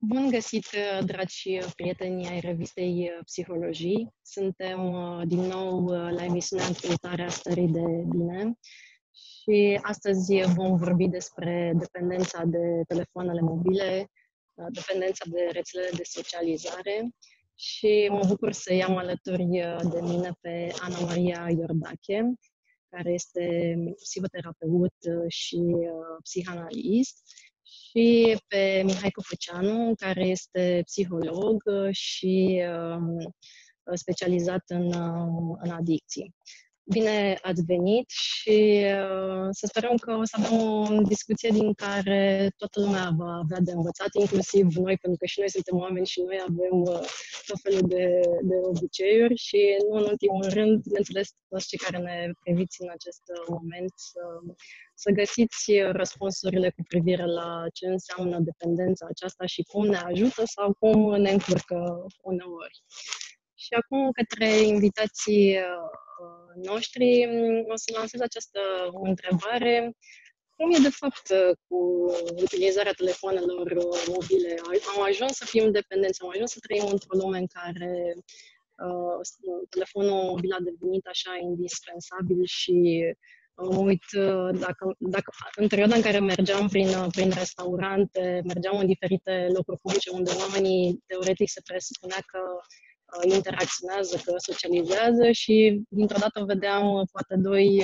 Bun găsit, dragi prieteni ai revistei Psihologii. Suntem din nou la emisiunea Căutarea stării de bine și astăzi vom vorbi despre dependența de telefoanele mobile, dependența de rețelele de socializare și mă bucur să iau alături de mine pe Ana Maria Iordache, care este psihoterapeut și psihanalist, și pe Mihai Căpăceanu, care este psiholog și specializat în adicții. Bine ați venit și să sperăm că o să avem o discuție din care toată lumea va avea de învățat, inclusiv noi, pentru că și noi suntem oameni și noi avem tot felul de obiceiuri și nu în ultimul rând, bineînțeles, toți cei care ne priviți în acest moment să găsiți răspunsurile cu privire la ce înseamnă dependența aceasta și cum ne ajută sau cum ne încurcă uneori. Și acum, către invitații noștri, o să lansez această întrebare. Cum e, de fapt, cu utilizarea telefoanelor mobile? Am ajuns să fim dependenți, am ajuns să trăim într-o lume în care telefonul mobil a devenit așa indispensabil și mă uit, dacă în perioada în care mergeam prin restaurante, mergeam în diferite locuri publice unde oamenii teoretic se presupunea că interacționează, că socializează și dintr-o dată vedeam poate doi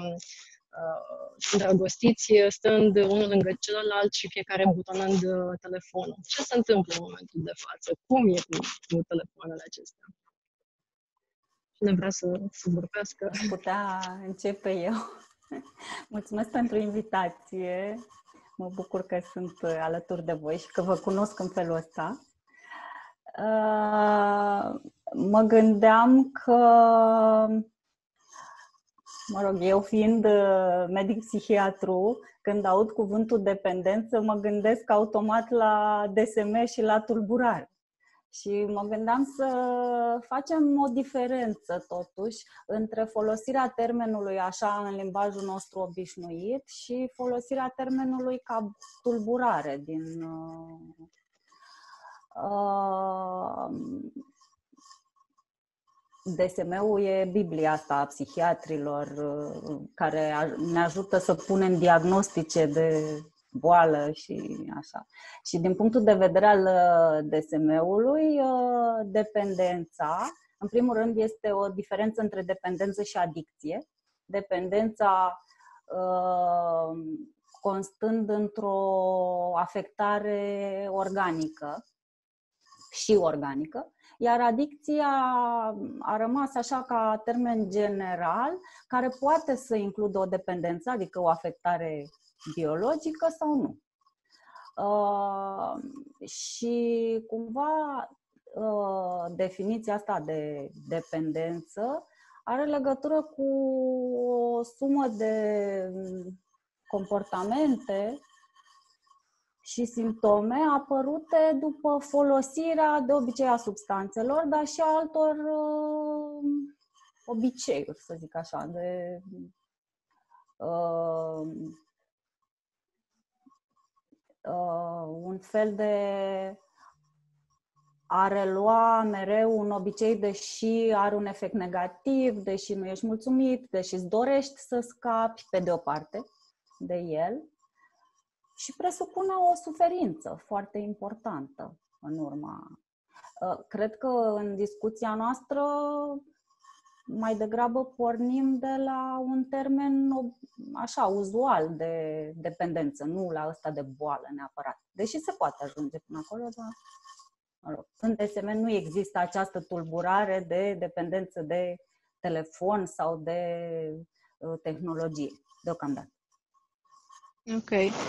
îndrăgostiți stând unul lângă celălalt și fiecare butonând telefonul. Ce se întâmplă în momentul de față? Cum e cu telefoanele acestea? Cine vrea să vorbească? Aș putea începe eu. Mulțumesc pentru invitație. Mă bucur că sunt alături de voi și că vă cunosc în felul ăsta. Mă gândeam că, eu fiind medic-psihiatru, când aud cuvântul dependență, mă gândesc automat la DSM și la tulburare. Și mă gândeam să facem o diferență, totuși, între folosirea termenului așa în limbajul nostru obișnuit și folosirea termenului ca tulburare din... DSM-ul e Biblia asta a psihiatrilor care ne ajută să punem diagnostice de boală și așa. Și din punctul de vedere al DSM-ului, dependența, în primul rând, este o diferență între dependență și adicție. Dependența constând într-o afectare organică și organică, iar adicția a rămas așa ca termen general, care poate să includă o dependență, adică o afectare biologică sau nu. Și cumva definiția asta de dependență are legătură cu o sumă de comportamente și simptome apărute după folosirea de obicei a substanțelor, dar și a altor obiceiuri, să zic așa, de un fel de a relua mereu un obicei, deși are un efect negativ, deși nu ești mulțumit, deși îți dorești să scapi, pe de o parte, de el. Și presupune o suferință foarte importantă în urma. Cred că în discuția noastră mai degrabă pornim de la un termen așa uzual de dependență, nu la ăsta de boală neapărat. Deși se poate ajunge până acolo, dar în DSM nu există această tulburare de dependență de telefon sau de tehnologie, deocamdată. Ok.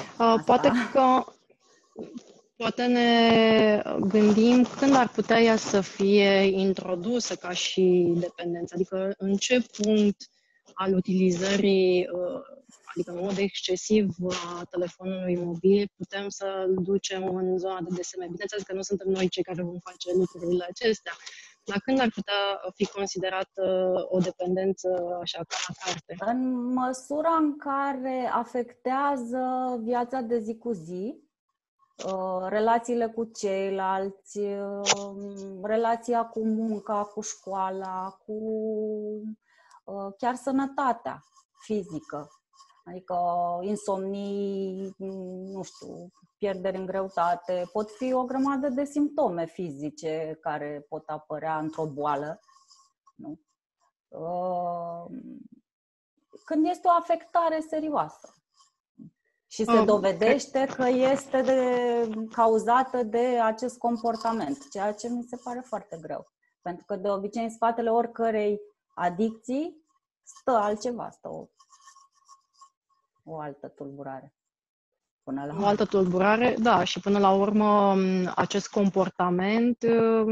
Poate ne gândim când ar putea ea să fie introdusă ca și dependență. Adică în ce punct al utilizării, adică în mod excesiv a telefonului mobil, putem să-l ducem în zona de DSM. Bineînțeles că nu suntem noi cei care vom face lucrurile acestea, dar când ar putea fi considerată o dependență așa ca la carte? În măsura în care afectează viața de zi cu zi, relațiile cu ceilalți, relația cu munca, cu școala, cu chiar sănătatea fizică. Adică insomnii, nu știu, pierderi în greutate, pot fi o grămadă de simptome fizice care pot apărea într-o boală, nu? Când este o afectare serioasă și se dovedește că este cauzată de acest comportament, ceea ce mi se pare foarte greu. Pentru că de obicei în spatele oricărei adicții stă altceva, stă o altă tulburare. O altă tulburare, da, și până la urmă acest comportament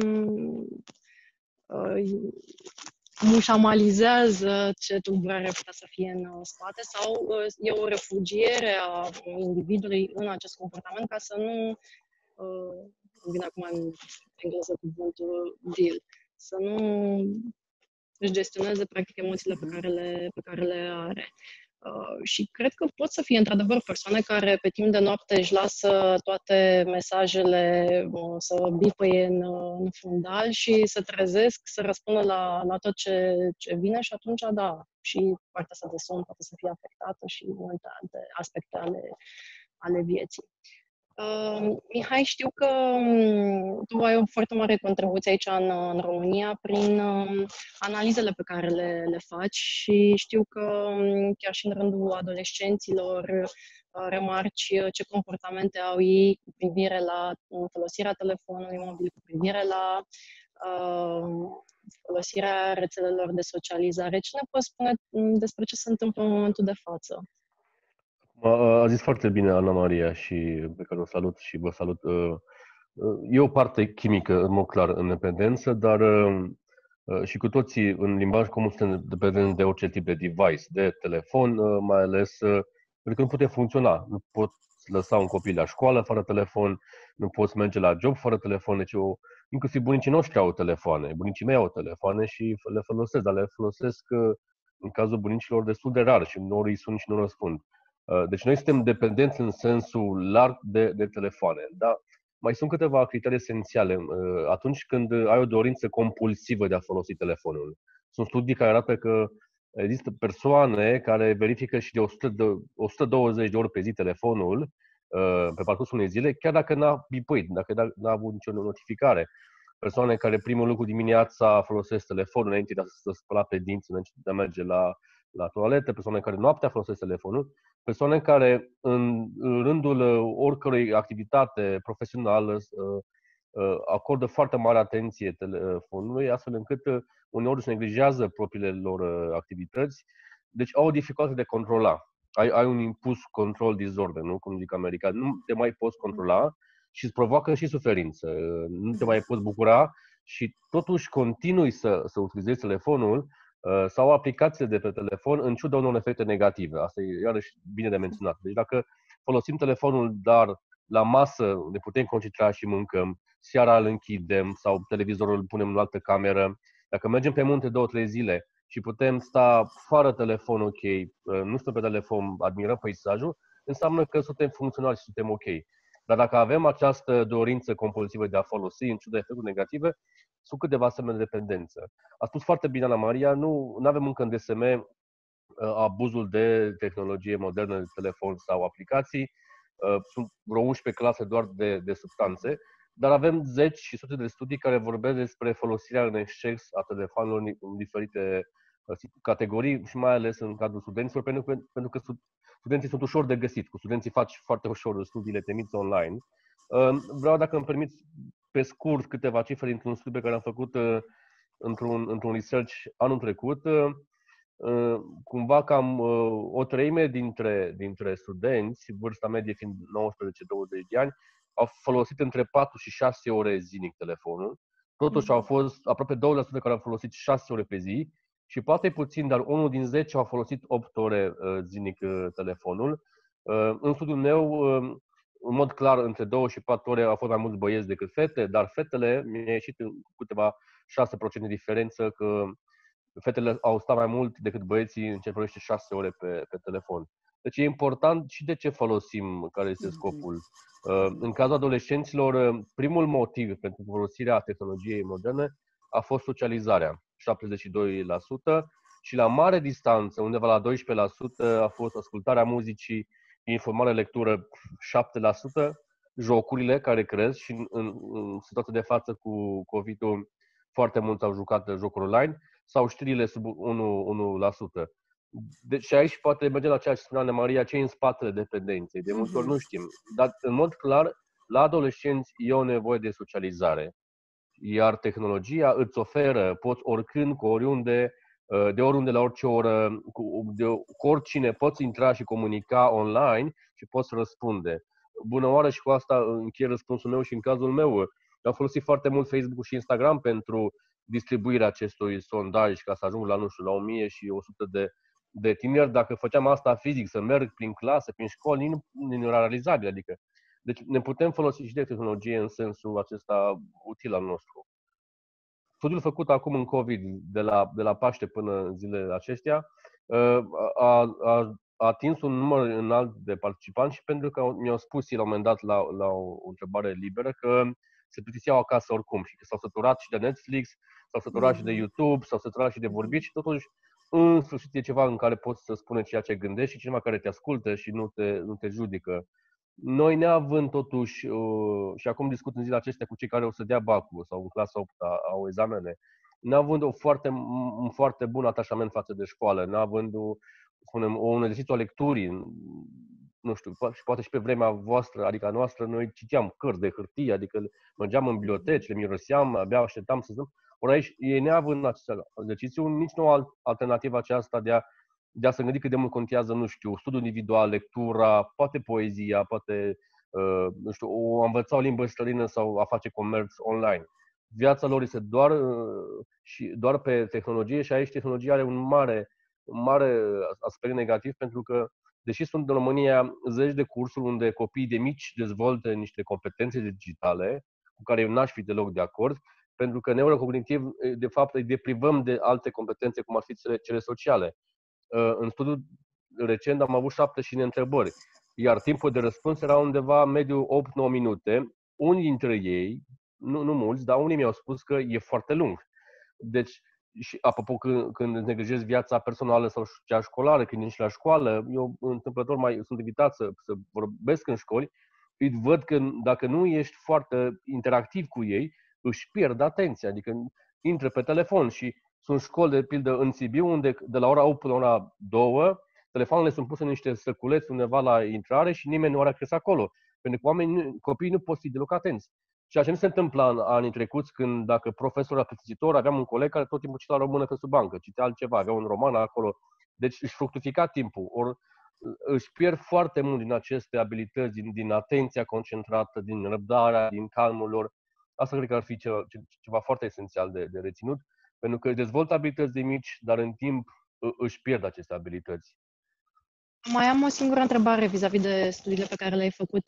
mușamalizează ce tulburare putea să fie în spate sau e o refugiere a individului în acest comportament ca să nu, vine acum în engleză cuvântul deal, să nu își gestioneze practic emoțiile pe care le are. Și cred că pot să fie într-adevăr persoane care pe timp de noapte își lasă toate mesajele să bipăie în fundal și se trezesc, să răspundă la tot ce vine și atunci, da, și partea asta de somn poate să fie afectată și multe alte aspecte ale vieții. Mihai, știu că tu ai o foarte mare contribuție aici în România prin analizele pe care le faci și știu că chiar și în rândul adolescenților remarci ce comportamente au ei cu privire la folosirea telefonului mobil, cu privire la folosirea rețelelor de socializare. Ce ne poți spune despre ce se întâmplă în momentul de față? A zis foarte bine Ana Maria și pe care o salut și vă salut. E o parte chimică, în mod clar, în dependență, dar și cu toții în limbaj comun suntem dependenți de orice tip de device, de telefon, mai ales pentru că nu putem funcționa. Nu pot lăsa un copil la școală fără telefon, nu poți merge la job fără telefon, deci inclusiv bunicii noștri au telefoane, bunicii mei au telefoane și le folosesc, dar le folosesc în cazul bunicilor destul de rar și nu îi sun și nu răspund. Deci noi suntem dependenți în sensul larg de telefoane, dar mai sunt câteva criterii esențiale atunci când ai o dorință compulsivă de a folosi telefonul. Sunt studii care arată că există persoane care verifică și de 120 de ori pe zi telefonul pe parcursul unei zile, chiar dacă n-a bipăit, dacă n-a avut nicio notificare. Persoane care primul lucru dimineața folosesc telefonul înainte de a se spăla pe dinți, înainte de a merge la toaletă, persoane care noaptea folosesc telefonul, persoane care în rândul oricărei activitate profesională acordă foarte mare atenție telefonului, astfel încât uneori își neglijează propriile lor activități, deci au o dificultate de controla. Ai un impuls control disorder, nu? Cum zic american. Nu te mai poți controla și îți provoacă și suferință. Nu te mai poți bucura și totuși continui să utilizezi telefonul sau aplicațiile de pe telefon în ciuda unor efecte negative. Asta e iarăși bine de menționat. Deci dacă folosim telefonul, dar la masă ne putem concentra și mâncăm, seara îl închidem sau televizorul îl punem în altă cameră, dacă mergem pe munte 2-3 zile și putem sta fără telefon ok, nu stăm pe telefon, admirăm peisajul, înseamnă că suntem funcționali și suntem ok. Dar dacă avem această dorință compulsivă de a folosi, în ciuda efectelor negative, sunt câteva semne de dependență. A spus foarte bine Ana Maria, nu avem încă în DSM abuzul de tehnologie modernă, de telefon sau aplicații. Sunt vreo 11 clase doar de substanțe, dar avem zeci și sute de studii care vorbesc despre folosirea în exces a telefonelor în diferite categorii și mai ales în cadrul studenților, pentru că studenții sunt ușor de găsit. Cu studenții faci foarte ușor studiile, te miți online. Vreau, dacă îmi permiți, pe scurt, câteva cifre dintr-un studiu pe care am făcut într-un research anul trecut. Cumva cam o treime dintre studenți, vârsta medie fiind 19-20 de ani, au folosit între 4 și 6 ore zilnic telefonul. Totuși au fost aproape 20% care au folosit 6 ore pe zi și poate puțin, dar 1 din 10 au folosit 8 ore zilnic telefonul. În studiul meu, în mod clar, între 2 și 4 ore au fost mai mulți băieți decât fete, dar fetele, mi-a ieșit cu câteva 6% diferență că fetele au stat mai mult decât băieții în ce privește 6 ore pe telefon. Deci e important și de ce folosim, care este scopul. În cazul adolescenților, primul motiv pentru folosirea tehnologiei moderne a fost socializarea, 72%, și la mare distanță, undeva la 12%, a fost ascultarea muzicii, informare, lectură, 7%, jocurile care cresc și în situația de față cu COVID-ul foarte mulți au jucat jocuri online, sau știrile sub 1%. Deci și aici poate merge la ceea ce spunea Ana Maria, ce e în spatele dependenței. De multe ori nu știm. Dar, în mod clar, la adolescenți e o nevoie de socializare. Iar tehnologia îți oferă, poți oricând, cu oriunde, de oriunde, la orice oră, cu oricine, poți intra și comunica online și poți răspunde. Bună oară, și cu asta închei răspunsul meu și în cazul meu. Am folosit foarte mult Facebook și Instagram pentru distribuirea acestui sondaj ca să ajung la, nu știu, la 1100 de tineri. Dacă făceam asta fizic, să merg prin clase, prin școli, nu era realizabil. Adică, deci ne putem folosi și de tehnologie în sensul acesta util al nostru. Studiul făcut acum în COVID, de la Paște până în zilele acestea, a atins un număr înalt de participanți și pentru că mi-au spus ei la un moment dat la o întrebare liberă că se plictiseau acasă oricum și că s-au săturat și de Netflix, s-au săturat și de YouTube, s-au săturat și de vorbit și totuși în sfârșit e ceva în care poți să spune ceea ce gândești și cineva care te ascultă și nu te judecă. Noi neavând totuși, și acum discut în zilele acestea cu cei care o să dea bacul sau în clasa 8 au examene, neavând un foarte bun atașament față de școală, neavând un exercițiu a lecturii, nu știu, și poate și pe vremea voastră, adică a noastră, noi citeam cărți de hârtie, adică mergeam în biblioteci, le miroseam, abia așteptam să stăm. Ori aici, ei neavând acest exercițiu, nici nu o alternativă aceasta de a se gândi cât de mult contează, nu știu, studiul individual, lectura, poate poezia, poate, nu știu, a învăța o limbă străină sau a face comerț online. Viața lor este doar pe tehnologie și aici tehnologia are un mare aspect negativ pentru că, deși sunt în România zeci de cursuri unde copiii de mici dezvoltă niște competențe digitale cu care eu n-aș fi deloc de acord, pentru că neurocognitiv, de fapt, îi deprivăm de alte competențe, cum ar fi cele sociale. În studiul recent am avut 70 întrebări, iar timpul de răspuns era undeva mediu 8-9 minute. Unii dintre ei, nu mulți, dar unii mi-au spus că e foarte lung. Deci, și apropo, când neglijezi viața personală sau cea școlară, când ești la școală, eu întâmplător sunt invitat să vorbesc în școli, îi văd că dacă nu ești foarte interactiv cu ei, își pierd atenția, adică intră pe telefon și sunt școli, de pildă, în Sibiu, unde de la ora 8 până la ora 2, telefoanele sunt puse în niște săculeți undeva la intrare și nimeni nu are acces acolo. Pentru că copiii nu pot fi deloc atenți. Ceea ce nu se întâmplă în anii trecuți, când dacă profesorul era plictisitor, aveam un coleg care tot timpul citea română pe sub bancă, citea altceva, avea un roman acolo. Deci își fructifica timpul. Ori își pierd foarte mult din aceste abilități, din atenția concentrată, din răbdarea, din calmul lor. Asta cred că ar fi ceva foarte esențial de reținut, pentru că dezvoltă abilități de mici, dar în timp își pierd aceste abilități. Mai am o singură întrebare vis-a-vis de studiile pe care le-ai făcut.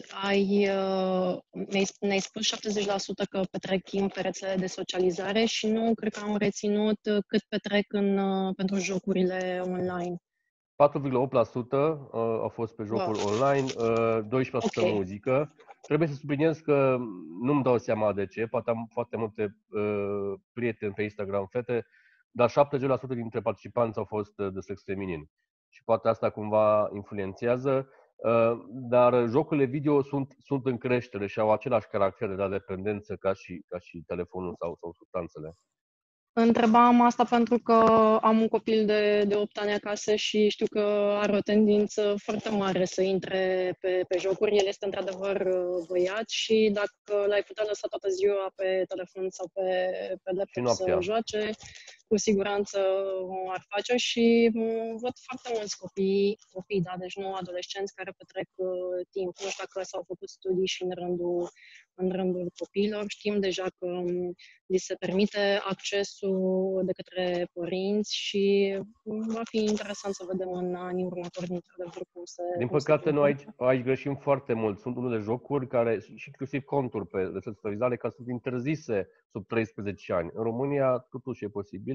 Ne-ai spus 70% că petrec timp pe rețele de socializare și nu cred că am reținut cât petrec pentru jocurile online. 4,8% au fost pe jocuri online, 12% muzică. Trebuie să subliniez că nu-mi dau seama de ce, poate am foarte multe prieteni pe Instagram, fete, dar 70% dintre participanți au fost de sex feminin. Și poate asta cumva influențează, dar jocurile video sunt în creștere și au același caracter de dependență ca și telefonul sau substanțele. Întrebam asta pentru că am un copil de 8 ani acasă și știu că are o tendință foarte mare să intre pe jocuri. El este într-adevăr băiat și dacă l-ai putea lăsa toată ziua pe telefon sau pe laptop să joace, cu siguranță ar face și văd foarte mulți copii, da, deci nu adolescenți, care petrec timp. Nu știu dacă s-au făcut studii și în rândul copiilor. Știm deja că li se permite accesul de către părinți și va fi interesant să vedem în anii următori, într-adevăr, cum se... Din păcate, noi aici greșim foarte mult. Sunt unele jocuri care, și inclusiv conturi pe rețele socializare, care sunt interzise sub 13 ani. În România, totuși e posibil.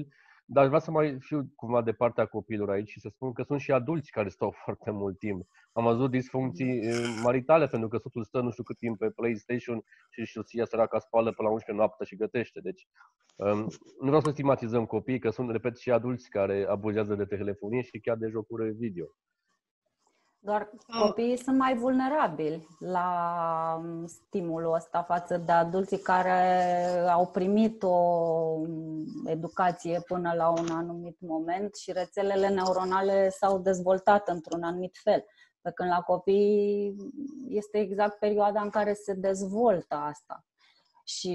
Dar vreau să mai fiu cumva de partea copiilor aici și să spun că sunt și adulți care stau foarte mult timp. Am văzut disfuncții maritale, pentru că soțul stă nu știu cât timp pe PlayStation și soția săraca spală până la 11 noapte și gătește. Deci nu vreau să stigmatizăm copiii, că sunt, repet, și adulți care abuzează de telefonie și chiar de jocuri video. Doar copiii sunt mai vulnerabili la stimulul ăsta față de adulții care au primit o educație până la un anumit moment și rețelele neuronale s-au dezvoltat într-un anumit fel. Pe când la copii este exact perioada în care se dezvoltă asta. Și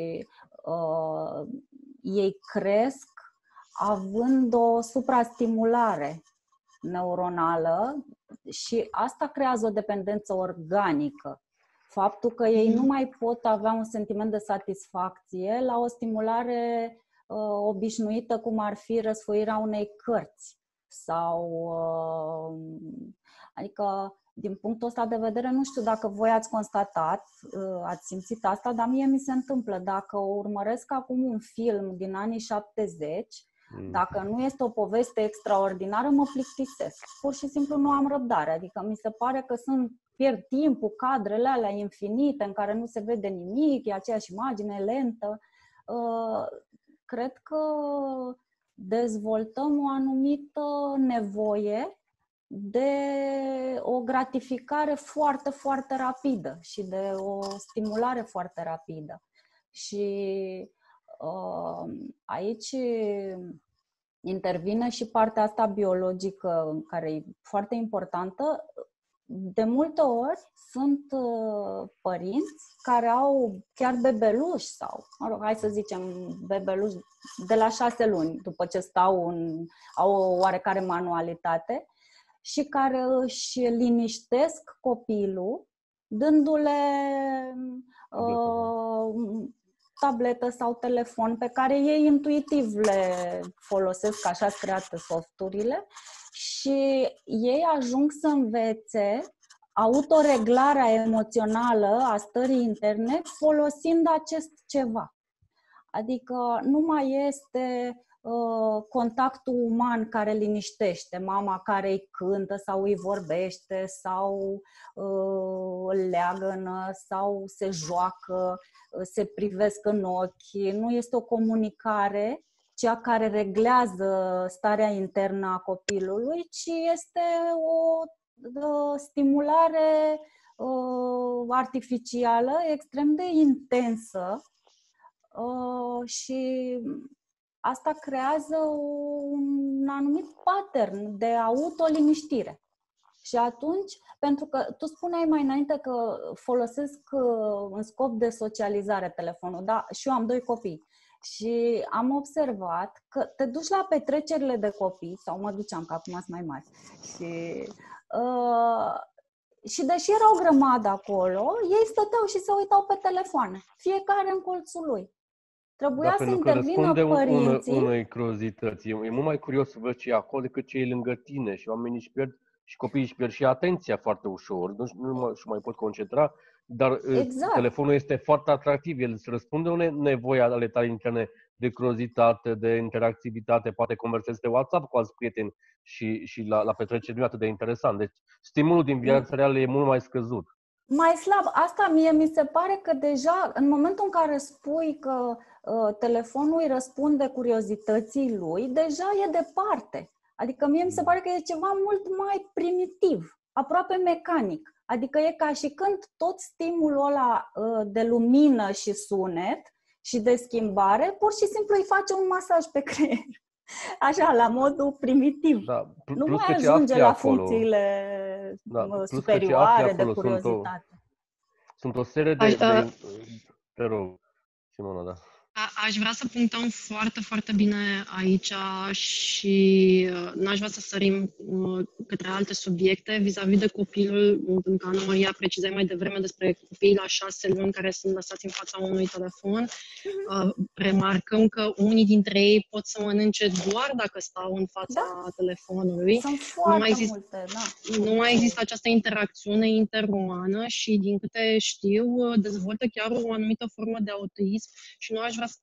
ei cresc având o suprastimulare neuronală și asta creează o dependență organică. Faptul că ei nu mai pot avea un sentiment de satisfacție la o stimulare obișnuită, cum ar fi răsfoirea unei cărți. Adică, din punctul ăsta de vedere, nu știu dacă voi ați constatat, ați simțit asta, dar mie mi se întâmplă. Dacă urmăresc acum un film din anii 70, dacă nu este o poveste extraordinară, mă plictisesc. Pur și simplu nu am răbdare. Adică mi se pare că pierd timpul, cadrele alea infinite în care nu se vede nimic, e aceeași imagine lentă. Cred că dezvoltăm o anumită nevoie de o gratificare foarte, foarte rapidă și de o stimulare foarte rapidă. Și aici intervine și partea asta biologică, care e foarte importantă. De multe ori sunt părinți care au chiar bebeluși sau, hai să zicem, bebeluși de la 6 luni, după ce au o oarecare manualitate și care își liniștesc copilul dându-le tabletă sau telefon pe care ei intuitiv le folosesc, așa sunt create softurile, și ei ajung să învețe autoreglarea emoțională a stării interne folosind acest ceva. Adică nu mai este contactul uman care liniștește, mama care îi cântă sau îi vorbește sau îl leagănă sau se joacă, se privesc în ochi. Nu este o comunicare cea care reglează starea internă a copilului, ci este o stimulare artificială extrem de intensă și asta creează un anumit pattern de autoliniștire. Și atunci, pentru că tu spuneai mai înainte că folosesc în scop de socializare telefonul, da, și eu am 2 copii. Și am observat că te duci la petrecerile de copii, sau mă duceam, că acum sunt mai mari, și deși era o grămadă acolo, ei stăteau și se uitau pe telefoane, fiecare în colțul lui. Trebuia să intervină părinții. Unei curiozități. E mult mai curios să văd ce e acolo decât ce e lângă tine și oamenii își pierd, și copiii își pierd și atenția foarte ușor, nu mai pot concentra, dar exact. Telefonul este foarte atractiv, el îți răspunde unei nevoi ale tale interne de curiozitate, de interactivitate, poate conversezi pe WhatsApp cu alți prieteni și la petreceri nu e atât de interesant. Deci stimulul din viața reală e mult mai scăzut. Mai slab. Asta mie mi se pare că deja, în momentul în care spui că telefonul îi răspunde curiozității lui, deja e departe. Adică mie mi se pare că e ceva mult mai primitiv, aproape mecanic. Adică e ca și când tot stimulul ăla de lumină și sunet și de schimbare, pur și simplu îi face un masaj pe creier. Așa, la modul primitiv. Da, nu mai ajunge la funcțiile superioare de curiozitate. Sunt o serie de... Te rog, Simona, da. Aș vrea să punctăm foarte, foarte bine aici și n-aș vrea să sărim către alte subiecte vis-a-vis de copilul, pentru că Ana Maria precizai mai devreme despre copiii la 6 luni care sunt lăsați în fața unui telefon. Remarcăm că unii dintre ei pot să mănânce doar dacă stau în fața telefonului. Sunt foarte multe, da. Nu mai există această interacțiune interumană și, din câte știu, dezvoltă chiar o anumită formă de autism și nu aș vrea să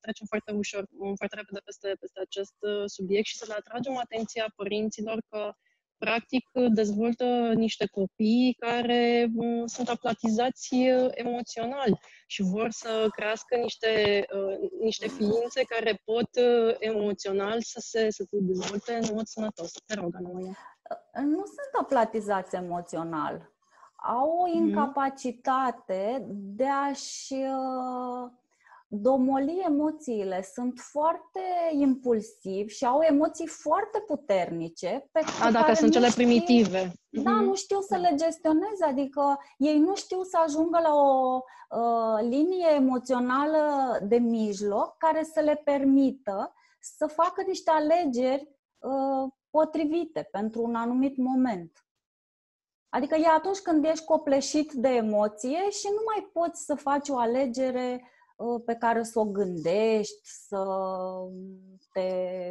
trecem foarte ușor, foarte repede peste acest subiect și să le atragem atenția părinților că practic dezvoltă niște copii care sunt aplatizați emoțional și vor să crească niște ființe care pot emoțional să se dezvolte în mod sănătos. Te rog, Ana Maria. Nu sunt aplatizați emoțional. Au o incapacitate de a-și domoli emoțiile. Sunt foarte impulsivi și au emoții foarte puternice. Dacă sunt cele primitive. Da, nu știu să le gestioneze, adică ei nu știu să ajungă la o linie emoțională de mijloc care să le permită să facă niște alegeri potrivite pentru un anumit moment. Adică e atunci când ești copleșit de emoție și nu mai poți să faci o alegere pe care să o gândești, să te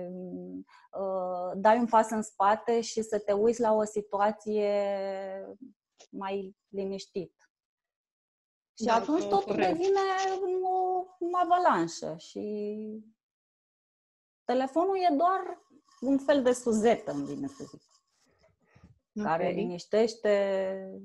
dai un pas în spate și să te uiți la o situație mai liniștit. Și atunci totul devine o avalanșă și telefonul e doar un fel de suzetă, îmi vine să zic, care liniștește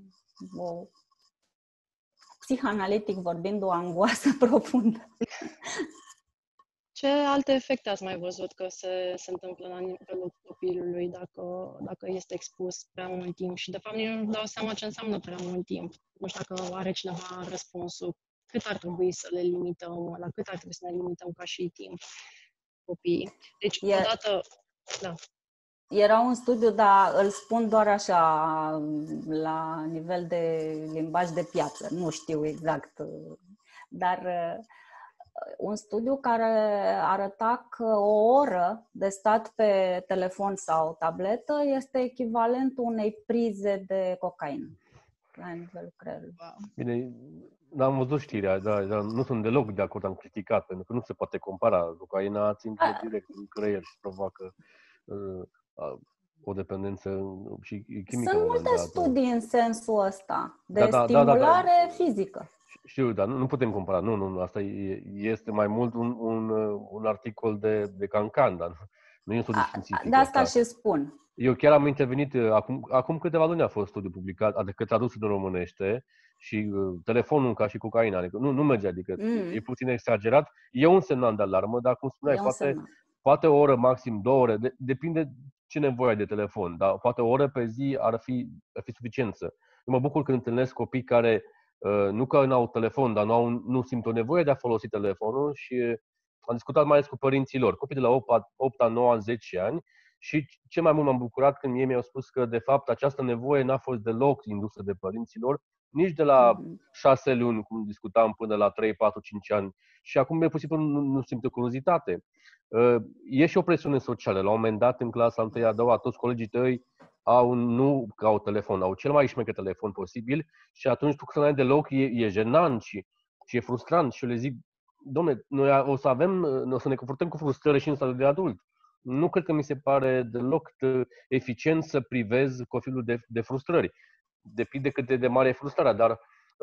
psihanalitic vorbind, o angoasă profundă. Ce alte efecte ați mai văzut că se întâmplă la nivelul copilului dacă este expus prea mult timp? Și de fapt nu dau seama ce înseamnă prea mult timp. Nu știu dacă are cineva răspunsul. Cât ar trebui să le limităm, la cât ar trebui să ne limităm ca și timp copiii? Deci, odată... Da. Era un studiu, dar îl spun doar așa, la nivel de limbaj de piață. Nu știu exact, dar un studiu care arăta că o oră de stat pe telefon sau tabletă este echivalentul unei prize de cocaină la nivelul creierului. Bine, am văzut știrea, dar nu sunt deloc de acord, am criticat, pentru că nu se poate compara. Cocaina intră direct în creier și provoacă o dependență și chimică. Sunt multe studii în sensul ăsta, de stimulare fizică. Știu, dar nu putem compara. Nu, asta este mai mult un articol de cancan, dar nu e un studiu științific. De asta și spun. Eu chiar am intervenit, acum câteva luni a fost studiu publicat, adică tradus în românește, și telefonul ca și cocaina, adică nu merge, adică e puțin exagerat. E un semnal de alarmă, dar cum spuneai, poate o oră, maxim 2 ore, depinde ce nevoie ai de telefon, dar poate o oră pe zi ar fi suficiență. Eu mă bucur când întâlnesc copii care nu că nu au telefon, dar nu simt o nevoie de a folosi telefonul și am discutat mai ales cu părinții lor, copii de la 8, 9, 10 ani, și ce mai mult m-am bucurat când ei mi-au spus că, de fapt, această nevoie n-a fost deloc indusă de părinții lor, nici de la 6 luni, cum discutam, până la 3, 4, 5 ani. Și acum, pur și simplu, nu simt o curiozitate. E și o presiune socială. La un moment dat, în clasa 1-a, 2-a, toți colegii tăi nu au telefon, au cel mai șmecher telefon posibil și atunci tu că n-ai deloc, e jenant și e frustrant. Și eu le zic, dom'le, noi o să ne confruntăm cu frustrări și în stadiul de adult. Nu cred că mi se pare deloc eficient să privezi copilul de frustrări. Depinde cât de mare e frustrarea, dar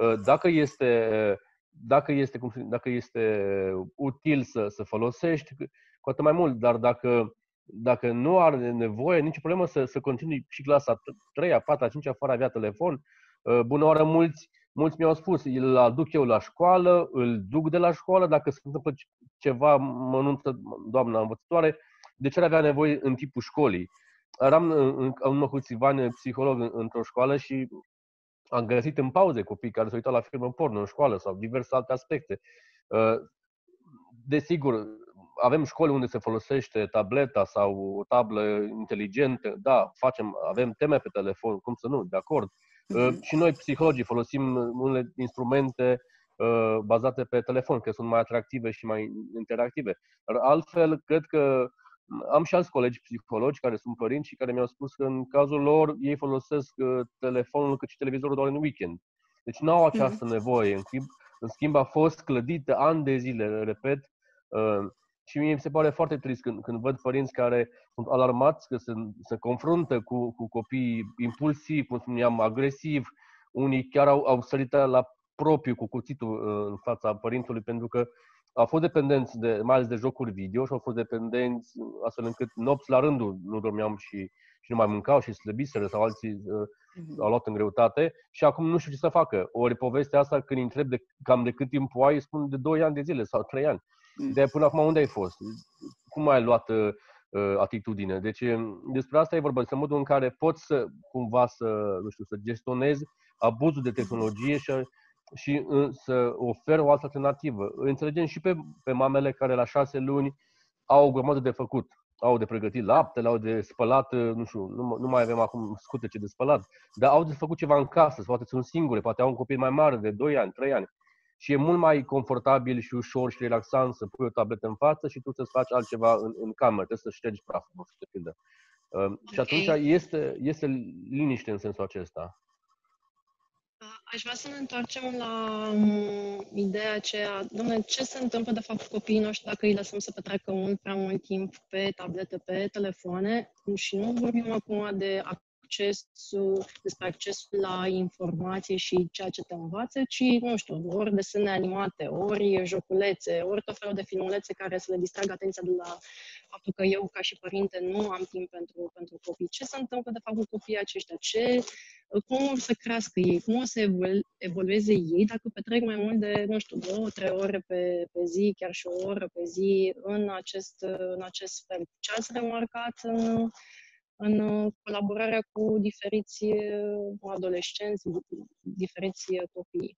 dacă este util să folosești, cu atât mai mult. Dar dacă nu are nevoie, nicio problemă să continui și clasa 3-a, 4-a, 5-a fără a avea telefon. Bună oară, mulți mi-au spus, îl aduc eu la școală, îl duc de la școală, dacă se întâmplă ceva, mă anunță doamna învățătoare, de ce ar avea nevoie în timpul școlii? Eram în urmă cu câțiva ani psiholog într-o școală și am găsit în pauze copii care se uitau la filme porno în școală sau diverse alte aspecte. Desigur, avem școli unde se folosește tableta sau o tablă inteligentă, da, avem teme pe telefon, cum să nu, de acord. Și noi, psihologii, folosim unele instrumente bazate pe telefon, că sunt mai atractive și mai interactive. Dar altfel, cred că am și alți colegi psihologi care sunt părinți și care mi-au spus că în cazul lor ei folosesc telefonul cât și televizorul doar în weekend. Deci nu au această nevoie. În schimb, a fost clădită ani de zile, repet, și mie mi se pare foarte trist când văd părinți care sunt alarmați că se confruntă cu copii impulsivi, cum spuneam, agresiv. Unii chiar au sărit la propriu cu cuțitul în fața părintului pentru că au fost dependenți mai ales de jocuri video și au fost dependenți astfel încât nopți la rândul nu dormeam și nu mai mâncau și slăbiseră sau alții au luat în greutate și acum nu știu ce să facă. Ori povestea asta, când îi întreb cam de cât timp ai, spun de 2 ani de zile sau 3 ani. De până acum unde ai fost? Cum ai luat atitudine? Deci despre asta e vorba, despre modul în care poți să cumva să gestionezi abuzul de tehnologie și să oferi o altă alternativă. Înțelegem și pe mamele care la 6 luni au o grămadă de făcut. Au de pregătit laptele, au de spălat, nu știu, nu mai avem acum scutece de spălat, dar au de făcut ceva în casă, poate sunt singure, poate au un copil mai mare de 2 ani, 3 ani. Și e mult mai confortabil și ușor și relaxant să pui o tabletă în față și tu să-ți faci altceva în cameră, trebuie să ștergi praful, de pildă. Și atunci este liniște în sensul acesta. Aș vrea să ne întoarcem la ideea aceea, dom'le, ce se întâmplă de fapt cu copiii noștri dacă îi lăsăm să petreacă prea mult timp pe tablete, pe telefoane și nu vorbim acum despre accesul la informații și ceea ce te învață, ci, nu știu, ori desene animate, ori joculețe, ori tot felul de filmulețe care să le distragă atenția de la faptul că eu, ca și părinte, nu am timp pentru copii. Ce se întâmplă, de fapt, cu copiii aceștia? Cum o să crească ei? Cum o să evolueze ei dacă petrec mai mult de, nu știu, 2-3 ore pe zi, chiar și o oră pe zi în acest fel? Ce ați remarcat în colaborarea cu diferiți adolescenți, diferiți copii?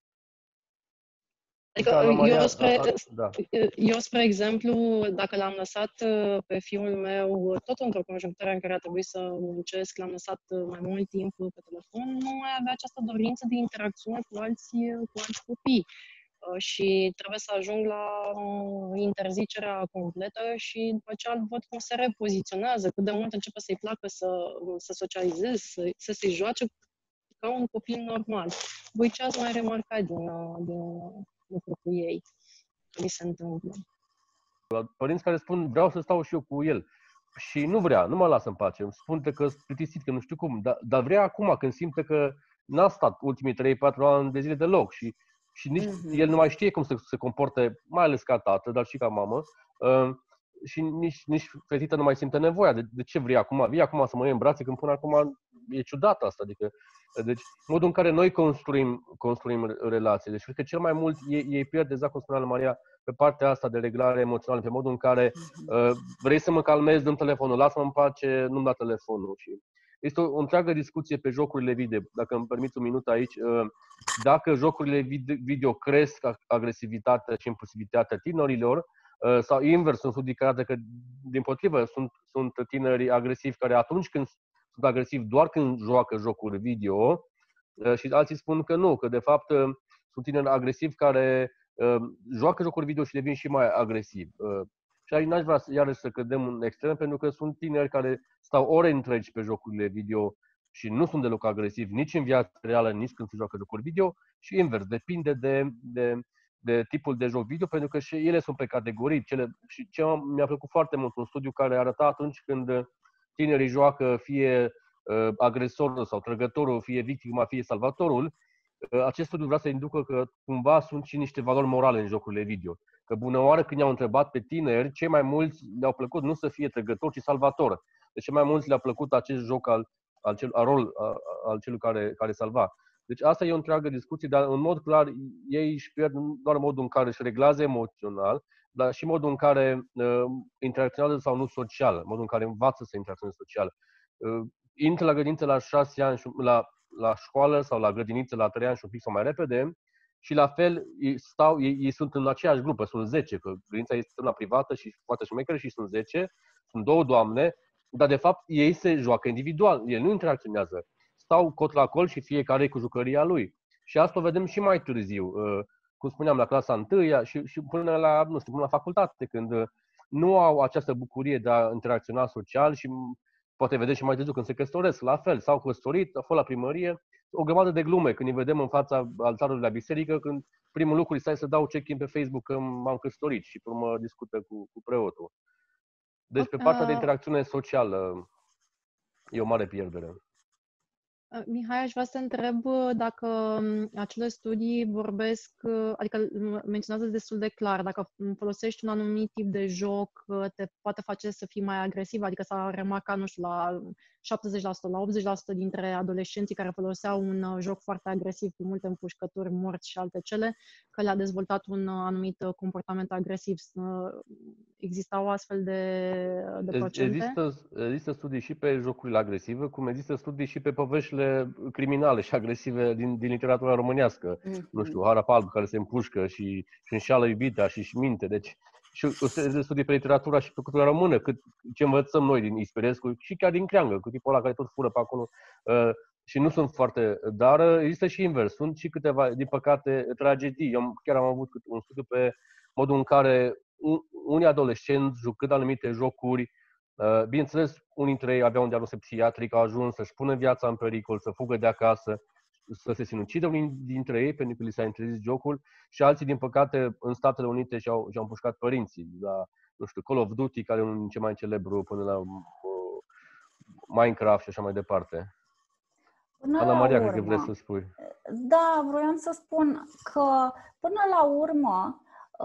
Eu, spre exemplu, dacă l-am lăsat pe fiul meu, tot într-o conjunctură în care a trebuit să muncesc, l-am lăsat mai mult timp pe telefon, nu mai avea această dorință de interacțiune cu alți copii. Și trebuie să ajung la interzicerea completă și după aceea văd cum se repoziționează, cât de mult începe să-i placă să socializeze, să se joace ca un copil normal. Voi ce ați mai remarcat din lucru cu ei? Ce li se întâmplă? Părinți care spun, vreau să stau și eu cu el. Și nu vrea, nu mă lasă în pace. Îmi spune că sunt plictisit, că nu știu cum. Dar vrea acum, când simte că n-a stat ultimii 3-4 ani de zile deloc. Și nici el nu mai știe cum să se comporte, mai ales ca tată, dar și ca mamă. Și nici fetița nu mai simte nevoia. De ce vrea acum? Vii acum să mă iei în brațe, când până acum e ciudat asta. Adică, deci, modul în care noi construim relații. Deci, cred că cel mai mult ei pierd, exact cum spunea Maria, pe partea asta de reglare emoțională, pe modul în care vrei să mă calmezi, dă-mi telefonul, lasă-mă în pace, nu-mi da telefonul. Și este o întreagă discuție pe jocurile video. Dacă îmi permiți un minut aici, dacă jocurile video cresc agresivitatea și impulsivitatea tinerilor, sau invers, sunt studii care arată că, dimpotrivă, sunt tineri agresivi care atunci când sunt agresivi doar când joacă jocuri video, și alții spun că nu, că de fapt sunt tineri agresivi care joacă jocuri video și devin și mai agresivi. Și aici n-aș vrea iarăși să cădem în extrem, pentru că sunt tineri care stau ore întregi pe jocurile video și nu sunt deloc agresivi nici în viața reală, nici când se joacă jocuri video, și invers, depinde de tipul de joc video, pentru că și ele sunt pe categorii. Și ce mi-a plăcut foarte mult, un studiu care arăta atunci când tinerii joacă fie agresorul sau trăgătorul, fie victima, fie salvatorul, acest studiu vrea să inducă că cumva sunt și niște valori morale în jocurile video. Că bună oară când i-au întrebat pe tineri, cei mai mulți le-au plăcut nu să fie trăgător, ci salvator. Deci cei mai mulți le-a plăcut acest joc al celui care salva. Deci asta e o întreagă discuție, dar în mod clar ei își pierd doar modul în care își reglează emoțional, dar și modul în care interacționează sau nu social, modul în care învață să interacționeze social. Intră la grădiniță la 6 ani, la școală sau la grădiniță la 3 ani și un pic sau mai repede și la fel ei sunt în aceeași grupă, sunt 10, că grădinița este una privată și poate și șmecheră și sunt 10, sunt 2 doamne, dar de fapt ei se joacă individual, ei nu interacționează. Stau cot la col și fiecare cu jucăria lui. Și asta o vedem și mai târziu, cum spuneam, la clasa 1 și până la facultate, când nu au această bucurie de a interacționa social și poate vedeți și mai târziu când se căsătoresc, la fel, s-au căsătorit, au fost la primărie, o grămadă de glume când îi vedem în fața altarului la biserică, când primul lucru îi stai să dau check-in pe Facebook că m-am căsătorit și pe urmă discută cu preotul. Deci pe partea de interacțiune socială e o mare pierdere. Mihai, aș vrea să te întreb dacă acele studii vorbesc, adică menționează destul de clar, dacă folosești un anumit tip de joc, te poate face să fii mai agresiv, adică s-a remarcat, nu știu, la 70%, la 80% dintre adolescenții care foloseau un joc foarte agresiv, cu multe împușcături, morți și alte cele, că le-a dezvoltat un anumit comportament agresiv. Existau astfel de procente? Există studii și pe jocurile agresive, cum există studii și pe poveștile criminale și agresive din literatura românească. Nu știu, Harap Alb care se împușcă și înșeală iubita și minte. Deci, și o serie de studii pe literatura și pe cultura română, ce învățăm noi din Isperescu și chiar din Creangă, cu tipul ăla care tot fură pe acolo. Și nu sunt foarte... Dar există și invers. Sunt și câteva, din păcate, tragedii. Eu chiar am avut un studiu pe modul în care unii adolescenți, jucând anumite jocuri, bineînțeles, unii dintre ei aveau un diagnostic psihiatric, au ajuns să-și pună viața în pericol, să fugă de acasă, să se sinucidă unii dintre ei pentru că li s-a interzis jocul și alții, din păcate, în Statele Unite și-au împușcat părinții. La, nu știu, Call of Duty, care e unul din cei mai celebru, până la Minecraft și așa mai departe. Până Ana la Maria, urmă, cred că vrei să spui. Da, vroiam să spun că până la urmă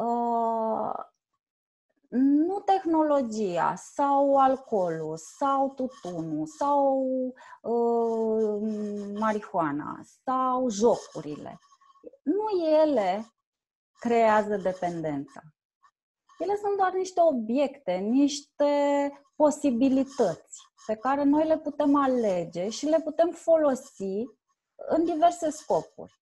nu tehnologia sau alcoolul sau tutunul sau marihuana sau jocurile, nu ele creează dependența. Ele sunt doar niște obiecte, niște posibilități pe care noi le putem alege și le putem folosi în diverse scopuri.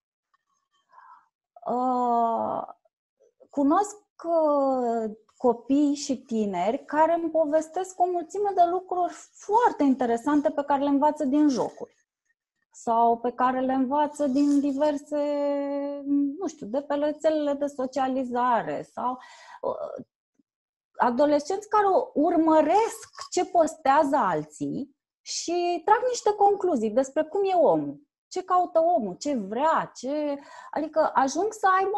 Cunosc copii și tineri care îmi povestesc o mulțime de lucruri foarte interesante pe care le învață din jocuri sau pe care le învață din diverse, nu știu, de pe rețelele de socializare sau adolescenți care urmăresc ce postează alții și trag niște concluzii despre cum e omul, ce caută omul, ce vrea, adică ajung să aibă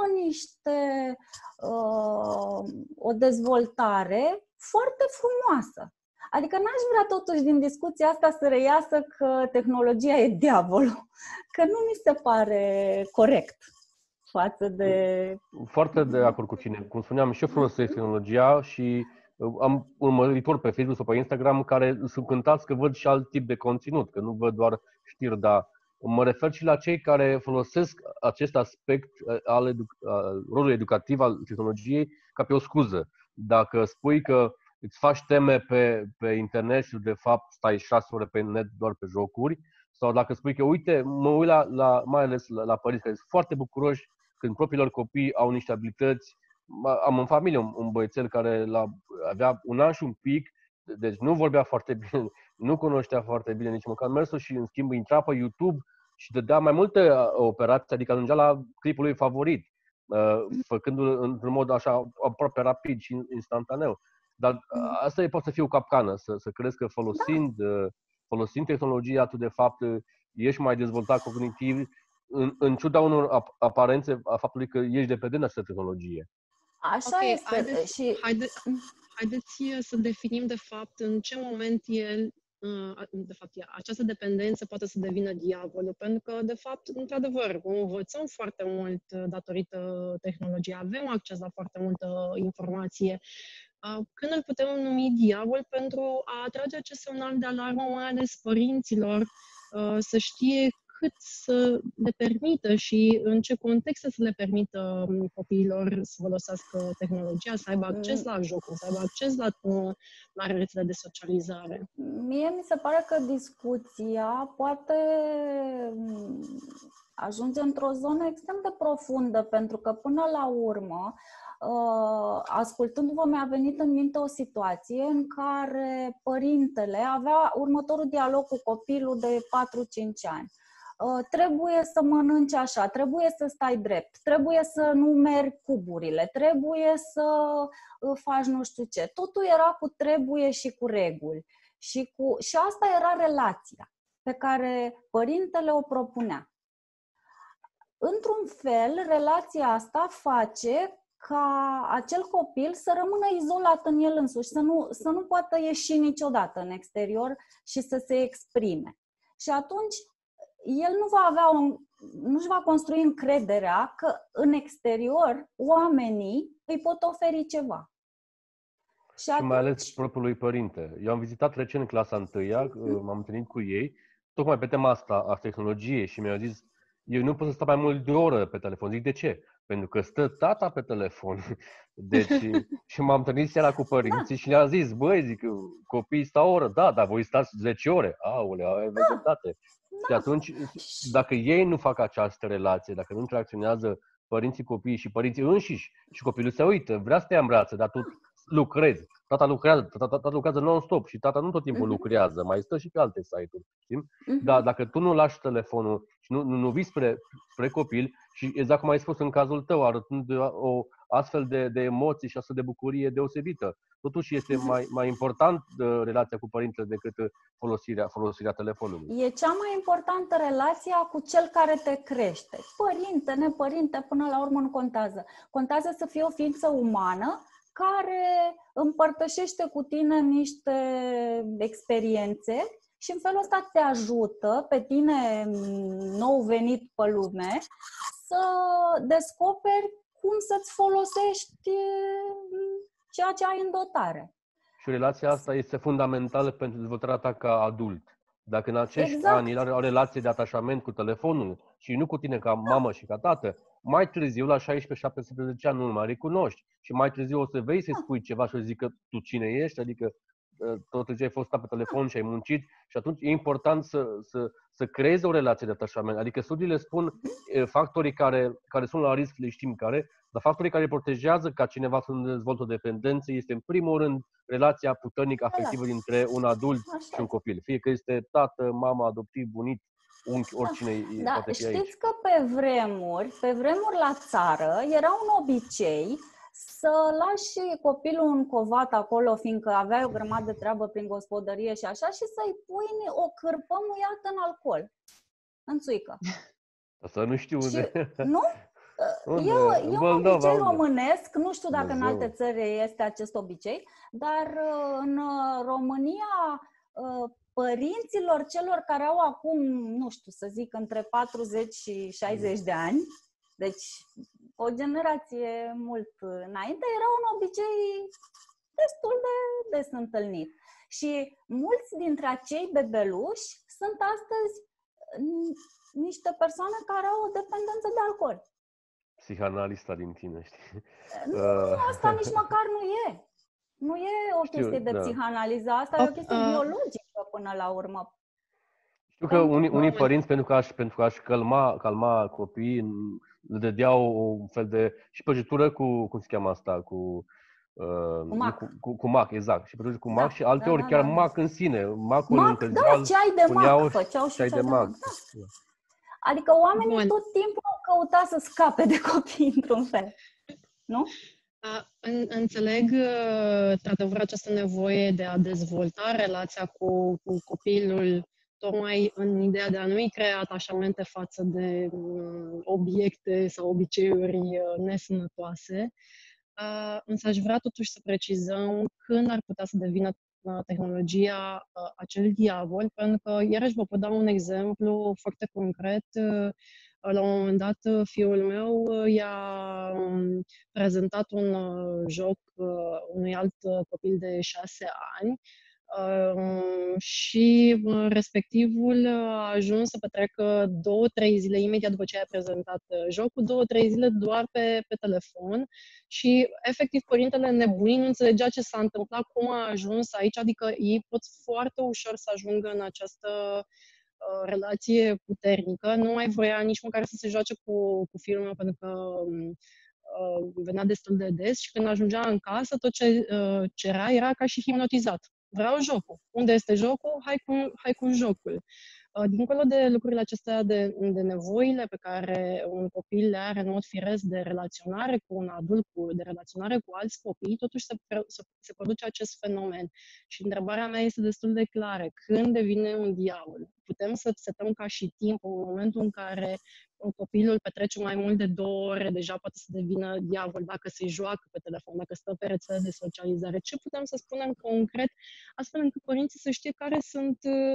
o dezvoltare foarte frumoasă. Adică n-aș vrea totuși din discuția asta să reiasă că tehnologia e diavolul, că nu mi se pare corect față de... Foarte de acord cu tine. Cum spuneam, și eu folosesc tehnologia și am urmăritori pe Facebook sau pe Instagram care sunt cântați că văd și alt tip de conținut, că nu văd doar știri, dar mă refer și la cei care folosesc acest aspect al rolului educativ al tehnologiei ca pe o scuză. Dacă spui că îți faci teme pe internet și de fapt stai 6 ore pe net doar pe jocuri, sau dacă spui că, uite, mă uit mai ales la părinți care sunt foarte bucuroși când propriilor copii au niște abilități. Am în familie un băiețel care avea 1 an și un pic, deci nu vorbea foarte bine, nu cunoștea foarte bine nici măcar mersul și, în schimb, intra pe YouTube și dădea mai multe operații, adică ajungea la clipul lui favorit, făcându-l într-un mod așa aproape rapid și instantaneu. Dar asta poate să fie o capcană, să crezi că folosind tehnologia, tu de fapt ești mai dezvoltat cognitiv, în ciuda unor aparențe a faptului că ești dependent de această tehnologie. Așa este. Haideți să definim de fapt în ce moment această dependență poate să devină diavolul, pentru că, de fapt, într-adevăr, învățăm foarte mult datorită tehnologiei, avem acces la foarte multă informație. Când îl putem numi diavol pentru a atrage acest semnal de alarmă, mai ales părinților, să știe cât să le permită și în ce contexte să le permită copiilor să folosească tehnologia, să aibă acces la jocuri, să aibă acces la rețele de socializare. Mie mi se pare că discuția poate ajunge într-o zonă extrem de profundă, pentru că până la urmă, ascultându-vă, mi-a venit în minte o situație în care părintele avea următorul dialog cu copilul de 4-5 ani. Trebuie să mănânci așa, trebuie să stai drept, trebuie să numeri cuburile, trebuie să faci nu știu ce. Totul era cu trebuie și cu reguli. Și asta era relația pe care părintele o propunea. Într-un fel, relația asta face ca acel copil să rămână izolat în el însuși, să nu poată ieși niciodată în exterior și să se exprime. Și atunci el nu-și va construi încrederea că în exterior oamenii îi pot oferi ceva. Și mai ales propriului părinte. Eu am vizitat recent clasa 1-a, m-am întâlnit cu ei, tocmai pe tema asta a tehnologiei și mi-au zis, eu nu pot să stau mai mult de o oră pe telefon. Zic, de ce? Pentru că stă tata pe telefon. Deci, și m-am întâlnit seara cu părinții și le-am zis, băi, zic, copiii stau o oră, da, dar voi stați 10 ore. Aoleu, ai dreptate. Și atunci, dacă ei nu fac această relație, dacă nu interacționează părinții copiii și părinții înșiși și copilul se uită, vrea să te ia în brațe, dar tu lucrezi. Tata lucrează non-stop și tata nu tot timpul lucrează, mai stă și pe alte site-uri. Știi? Dar dacă tu nu lași telefonul și nu vii spre copil și exact cum ai spus în cazul tău, arătând o astfel de emoții și astfel de bucurie deosebită, totuși este mai important relația cu părintele decât folosirea telefonului. E cea mai importantă relația cu cel care te crește. Părinte, nepărinte, până la urmă nu contează. Contează să fie o ființă umană care împărtășește cu tine niște experiențe și în felul ăsta te ajută pe tine, nou venit pe lume, să descoperi cum să-ți folosești ceea ce ai în dotare. Și relația asta este fundamentală pentru dezvoltarea ta ca adult. Dacă în acești ani el are o relație de atașament cu telefonul și nu cu tine ca mamă și ca tată, mai târziu, la 16-17 ani, nu-l mai recunoști. Și mai târziu o să vei să-i spui ceva și o să zică tu cine ești, adică tot ce ai fost pe telefon și ai muncit. Și atunci e important să creezi o relație de atașament. Adică studiile spun factorii care sunt la risc, le știm care, dar factorii care protejează ca cineva să nu dezvolte o dependență este în primul rând relația puternică afectivă dintre un adult și un copil. Fie că este tată, mamă, adoptiv, bunic, unchi, oricine poate fi aici. Știți că pe vremuri la țară era un obicei să lași copilul încovat acolo, fiindcă aveai o grămadă de treabă prin gospodărie și așa, și să-i pui o cârpă muiată în alcool, în țuică. Asta nu știu. Nu? E un obicei românesc, nu știu dacă în alte țări este acest obicei, dar în România părinților celor care au acum, nu știu, să zic, între 40 și 60 de ani, deci o generație mult înainte, era un obicei destul de des întâlnit. Și mulți dintre acei bebeluși sunt astăzi niște persoane care au o dependență de alcool. Psihanalista din tine, știi? Nu, asta nici măcar nu e. Nu e o chestie de psihanaliză, asta e o chestie biologică până la urmă. Știu că unii părinți, pentru că-și calma copiii, le dădeau un fel de și prăjitură cum se cheamă asta, cu mac. Cu mac, exact. Și prăjitură cu mac și alteori chiar mac în sine. Macul întâlzeau, ceai de mac, făceau și ceai de mac. Da. Adică oamenii tot timpul au căutat să scape de copii într-un fel. Nu? Înțeleg, într-adevăr, această nevoie de a dezvolta relația cu copilul, tocmai în ideea de a nu-i crea atașamente față de obiecte sau obiceiuri nesănătoase. Însă aș vrea totuși să precizăm când ar putea să devină tehnologia acel diavol, pentru că, iarăși, vă pot da un exemplu foarte concret. La un moment dat, fiul meu i-a prezentat un joc unui alt copil de 6 ani și respectivul a ajuns să petreacă 2-3 zile imediat după ce a prezentat jocul, 2-3 zile doar pe telefon și efectiv părintele nebunit nu înțelegea ce s-a întâmplat, cum a ajuns aici, adică ei pot foarte ușor să ajungă în această relație puternică. Nu mai voia nici măcar să se joace cu fiul meu pentru că venea destul de des și când ajungea în casă, tot ce cerea era ca și hipnotizat. Vreau jocul. Unde este jocul? Hai cu jocul. Dincolo de lucrurile acestea, de nevoile pe care un copil le are în mod firesc de relaționare cu un adult, de relaționare cu alți copii, totuși se produce acest fenomen. Și întrebarea mea este destul de clară. Când devine un diavol? Putem să setăm ca și timp în momentul în care copilul petrece mai mult de 2 ore, deja poate să devină diavol dacă se joacă pe telefon, dacă stă pe rețele de socializare. Ce putem să spunem concret, astfel încât părinții să știe care sunt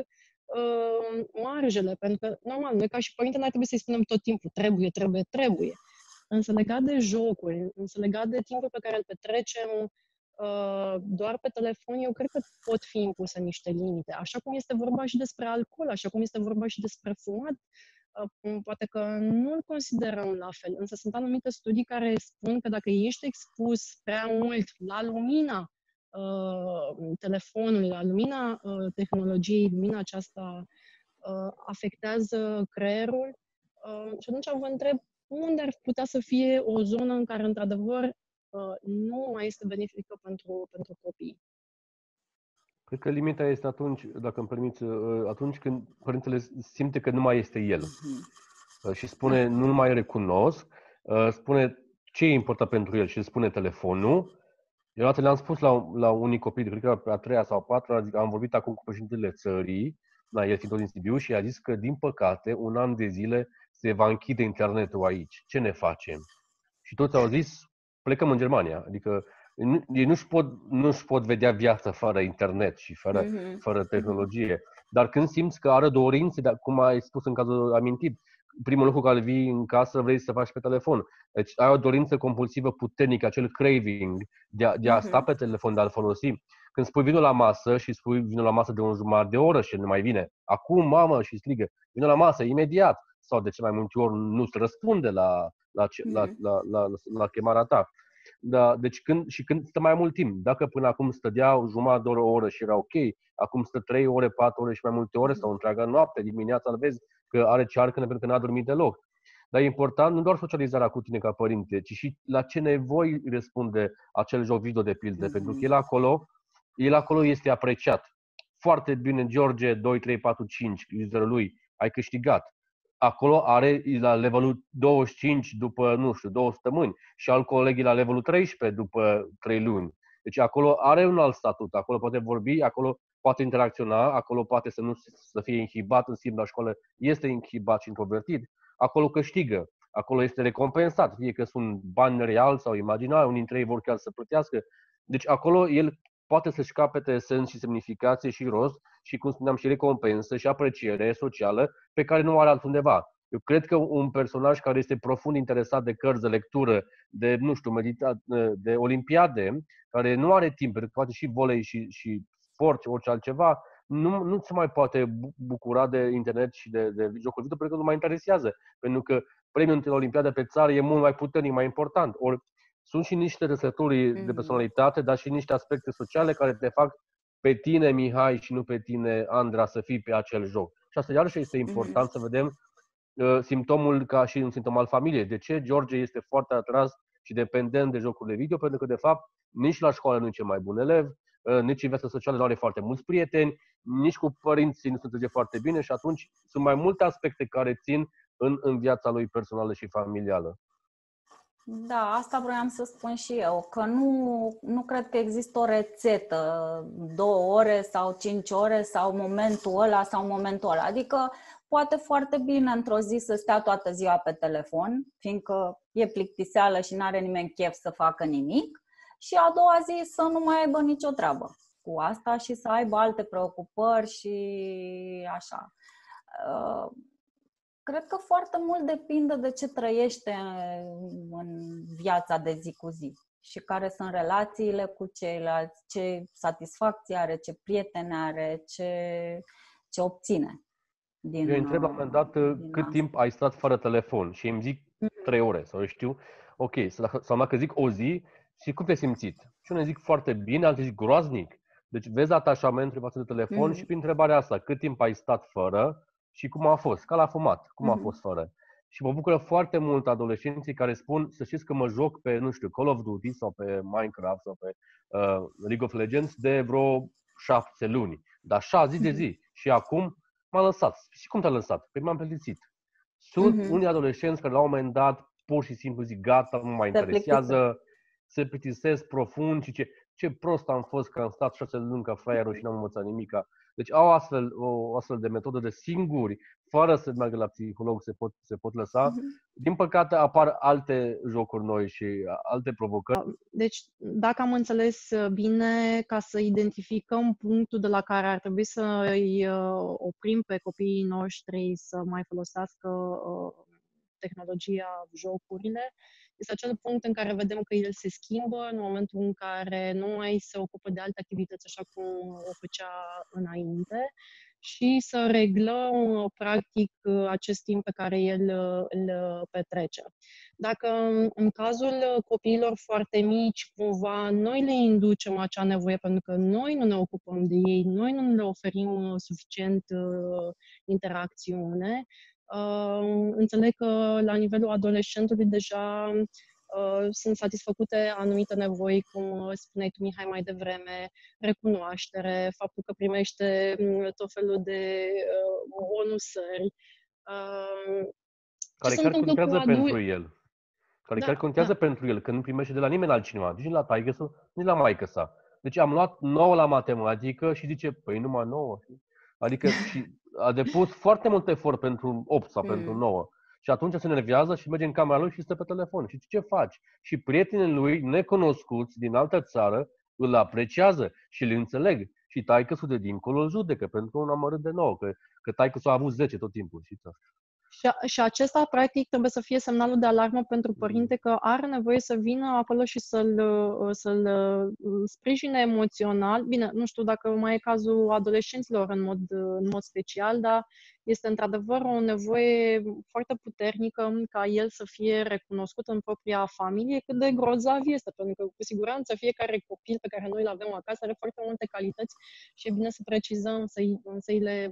marjele, pentru că, normal, noi ca și părinte n-ar trebui să-i spunem tot timpul trebuie, trebuie, trebuie. Însă legat de jocuri, însă legat de timpul pe care îl petrecem doar pe telefon, eu cred că pot fi impuse niște limite. Așa cum este vorba și despre alcool, așa cum este vorba și despre fumat, poate că nu îl considerăm la fel, însă sunt anumite studii care spun că dacă ești expus prea mult la lumina telefonului, la lumina tehnologiei, lumina aceasta afectează creierul. Și atunci vă întreb unde ar putea să fie o zonă în care, într-adevăr, nu mai este benefică pentru copii. Cred că limita este atunci, dacă îmi permiți, atunci când părintele simte că nu mai este el. Și spune, nu mai recunosc, spune ce e important pentru el și spune telefonul. Eu odată le-am spus la unii copii, cred că pe a 3-a sau a 4-a, am vorbit acum cu președintele țării, el fiind tot din Sibiu, și a zis că, din păcate, un an de zile se va închide internetul aici. Ce ne facem? Și toți au zis, plecăm în Germania. Adică ei nu-și pot vedea viața fără internet și fără tehnologie. Dar când simți că are dorințe, cum ai spus în cazul amintit, primul lucru care vii în casă vrei să faci pe telefon. Deci ai o dorință compulsivă puternică, acel craving de a sta pe telefon, de a-l folosi. Când spui vinul la masă și spui vinul la masă de un jumătate de oră și nu mai vine, acum, mamă, și strigă, vinul la masă, imediat. Sau de ce mai multe ori nu-ți răspunde la chemarea ta. Da, deci când stă mai mult timp. Dacă până acum stădea jumătate de oră, o oră și era ok, acum stă 3 ore, 4 ore și mai multe ore sau întreaga noapte, dimineața îl vezi că are cearcănă pentru că n-a dormit deloc. Dar e important nu doar socializarea cu tine ca părinte, ci și la ce nevoi răspunde acel joc video de pildă, pentru că el acolo este apreciat. Foarte bine, George, 2, 3, 4, 5, userul lui, ai câștigat. Acolo are la levelul 25 după, 2 săptămâni și al colegii la levelul 13 după 3 luni. Deci acolo are un alt statut, acolo poate vorbi, acolo poate interacționa, acolo poate să fie inhibat, în schimb la școală este inhibat și introvertit, acolo câștigă, acolo este recompensat, fie că sunt bani reali sau imaginari, unii dintre ei vor chiar să plătească. Deci acolo el poate să-și capete sens și semnificație și rost și, cum spuneam, și recompensă și apreciere socială pe care nu are altundeva. Eu cred că un personaj care este profund interesat de cărți, de lectură, de, de olimpiade, care nu are timp, pentru că poate și volei și sport și orice altceva, nu se mai poate bucura de internet și de jocuri video, pentru că nu mai interesează. Pentru că premiul într-o olimpiadă pe țară e mult mai puternic, mai important. Ori sunt și niște trăsături de personalitate, dar și niște aspecte sociale care te fac pe tine, Mihai, și nu pe tine, Andra, să fii pe acel joc. Și asta iarăși este important să vedem simptomul ca și un simptom al familiei. De ce George este foarte atras și dependent de jocurile video? Pentru că, de fapt, nici la școală nu e cel mai bun elev, nici în viața socială nu are foarte mulți prieteni, nici cu părinții nu se înțelege foarte bine și atunci sunt mai multe aspecte care țin în viața lui personală și familială. Da, asta vroiam să spun și eu, că nu cred că există o rețetă, 2 ore sau 5 ore sau momentul ăla sau momentul ăla. Adică poate foarte bine într-o zi să stea toată ziua pe telefon, fiindcă e plictiseală și n-are nimeni chef să facă nimic, și a doua zi să nu mai aibă nicio treabă cu asta și să aibă alte preocupări și așa. Cred că foarte mult depinde de ce trăiește în viața de zi cu zi și care sunt relațiile cu ceilalți, ce satisfacție are, ce prieteni are, ce obține. Eu îi întreb la un moment dat cât timp ai stat fără telefon și îmi zic 3 ore sau știu, ok, sau dacă zic o zi și cum te-ai simțit? Și unii zic foarte bine, alții zic groaznic. Deci vezi atașament față de telefon și prin întrebarea asta, cât timp ai stat fără și cum a fost, ca la fumat, cum a fost fără. Și mă bucură foarte mult adolescenții care spun, să știți că mă joc pe, Call of Duty sau pe Minecraft sau pe League of Legends de vreo 7 luni. Dar așa, zi de zi. Și acum m-a lăsat. Și cum te-a lăsat? Păi m-am plictisit. Sunt unii adolescenți care la un moment dat pur și simplu zic gata, nu mă mai interesează, se plictisesc profund și ce prost am fost că am stat 6 luni ca fraierul și n-am învățat nimica. Deci au o astfel de metodă de singuri, fără să meargă la psiholog, se pot lăsa. Din păcate apar alte jocuri noi și alte provocări. Deci, dacă am înțeles bine, ca să identificăm punctul de la care ar trebui să îi oprim pe copiii noștri să mai folosească tehnologia, jocurile, este acel punct în care vedem că el se schimbă în momentul în care nu mai se ocupă de alte activități așa cum o făcea înainte și să reglăm, practic, acest timp pe care el îl petrece. Dacă în cazul copiilor foarte mici, cumva, noi le inducem acea nevoie pentru că noi nu ne ocupăm de ei, noi nu le oferim suficient interacțiune, înțeleg că la nivelul adolescentului deja sunt satisfăcute anumite nevoi, cum spuneai tu, Mihai, mai devreme, recunoaștere, faptul că primește tot felul de bonusări. Care chiar contează pentru el. Care chiar contează pentru el, că nu primește de la nimeni altcineva, nici la taică-su, nici la maică-sa. Deci am luat 9 la matematică și zice, păi numai 9. Adică și a depus foarte mult efort pentru 8 sau pentru 9. Și atunci se enervează și merge în camera lui și stă pe telefon. Și ce faci? Și prietenii lui, necunoscuți din altă țară, îl apreciază și îl înțeleg. Și taică-sul de dincolo îl judecă pentru un amărât de 9, că taică-sul a avut 10 tot timpul. Și acesta, practic, trebuie să fie semnalul de alarmă pentru părinte că are nevoie să vină acolo și să-l sprijine emoțional. Bine, nu știu dacă mai e cazul adolescenților în mod special, dar este într-adevăr o nevoie foarte puternică ca el să fie recunoscut în propria familie cât de grozav este, pentru că cu siguranță fiecare copil pe care noi îl avem acasă are foarte multe calități și e bine să precizăm, să-i le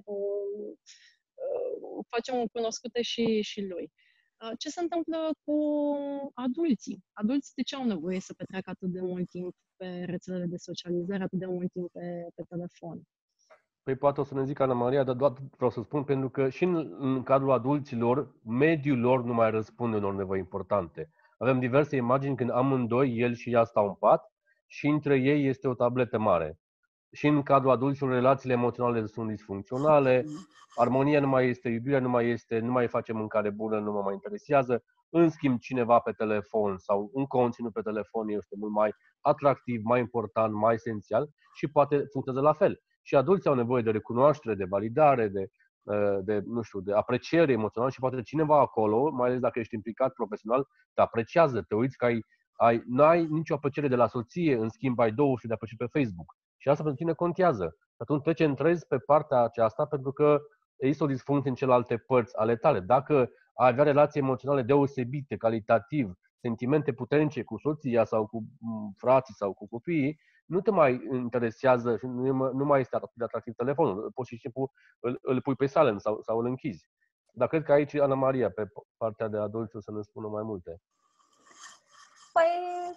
facem cunoscute și lui. Ce se întâmplă cu adulții? Adulții de ce au nevoie să petreacă atât de mult timp pe rețelele de socializare, atât de mult timp pe telefon? Păi poate o să ne zic Ana Maria, dar doar vreau să spun, pentru că și în cadrul adulților, mediul lor nu mai răspunde unor nevoi importante. Avem diverse imagini când amândoi, el și ea, stau în pat și între ei este o tabletă mare. Și în cadrul adulților, relațiile emoționale sunt disfuncționale, armonia nu mai este, iubirea nu mai face mâncare bună, nu mă mai interesează. În schimb, cineva pe telefon sau un conținut pe telefon este mult mai atractiv, mai important, mai esențial și poate funcționează la fel. Și adulții au nevoie de recunoaștere, de validare, de apreciere emoțională și poate cineva acolo, mai ales dacă ești implicat profesional, te apreciază, te uiți că n-ai nicio apreciere de la soție, în schimb ai 200 de aprecieri pe Facebook. Și asta pentru tine contează. Atunci te centrezi pe partea aceasta pentru că există o disfuncție în celelalte părți ale tale. Dacă ai avea relații emoționale deosebite, calitativ, sentimente puternice cu soția sau cu frații sau cu copiii, nu te mai interesează și nu mai este atât de atractiv telefonul. Poți și simplu îl pui pe silent sau îl închizi. Dar cred că aici Ana Maria, pe partea de adulți, o să ne spună mai multe. Păi,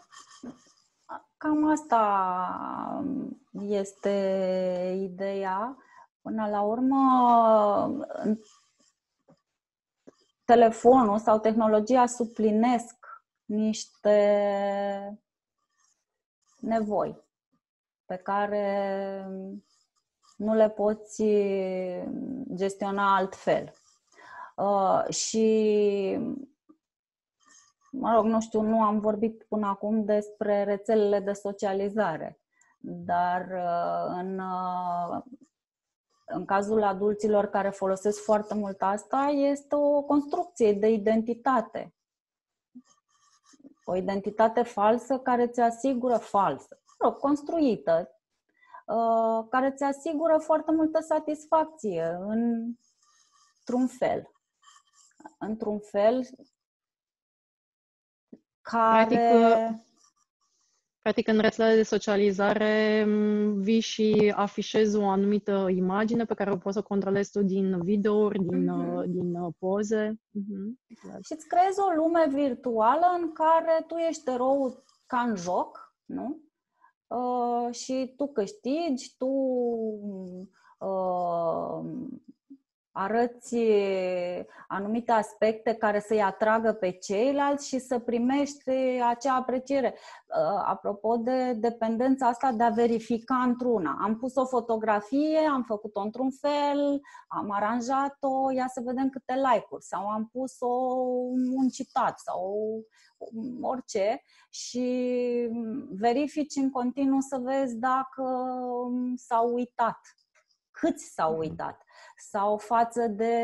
cam asta este ideea. Până la urmă, telefonul sau tehnologia suplinesc niște nevoi pe care nu le poți gestiona altfel. Și, mă rog, nu știu, nu am vorbit până acum despre rețelele de socializare, dar în cazul adulților care folosesc foarte mult asta, este o construcție de identitate. O identitate falsă care ți asigură, construită, care ți asigură foarte multă satisfacție într-un fel care... Practic, în rețelele de socializare vii și afișezi o anumită imagine pe care o poți să controlezi tu din videouri, din poze. Și îți creezi o lume virtuală în care tu ești eroul ca în joc, nu? Și tu câștigi, tu arăți anumite aspecte care să-i atragă pe ceilalți și să primești acea apreciere. Apropo de dependența asta de a verifica într-una. Am pus o fotografie, am făcut-o într-un fel, am aranjat-o, ia să vedem câte like-uri, sau am pus un citat sau orice și verifici în continuu să vezi dacă s-au uitat, câți s-au uitat, sau față de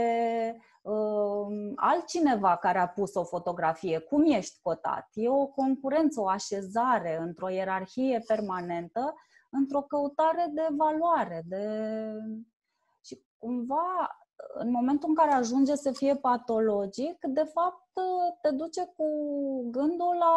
altcineva care a pus o fotografie, cum ești cotat. E o concurență, o așezare într-o ierarhie permanentă, într-o căutare de valoare. Și cumva, în momentul în care ajunge să fie patologic, de fapt te duce cu gândul la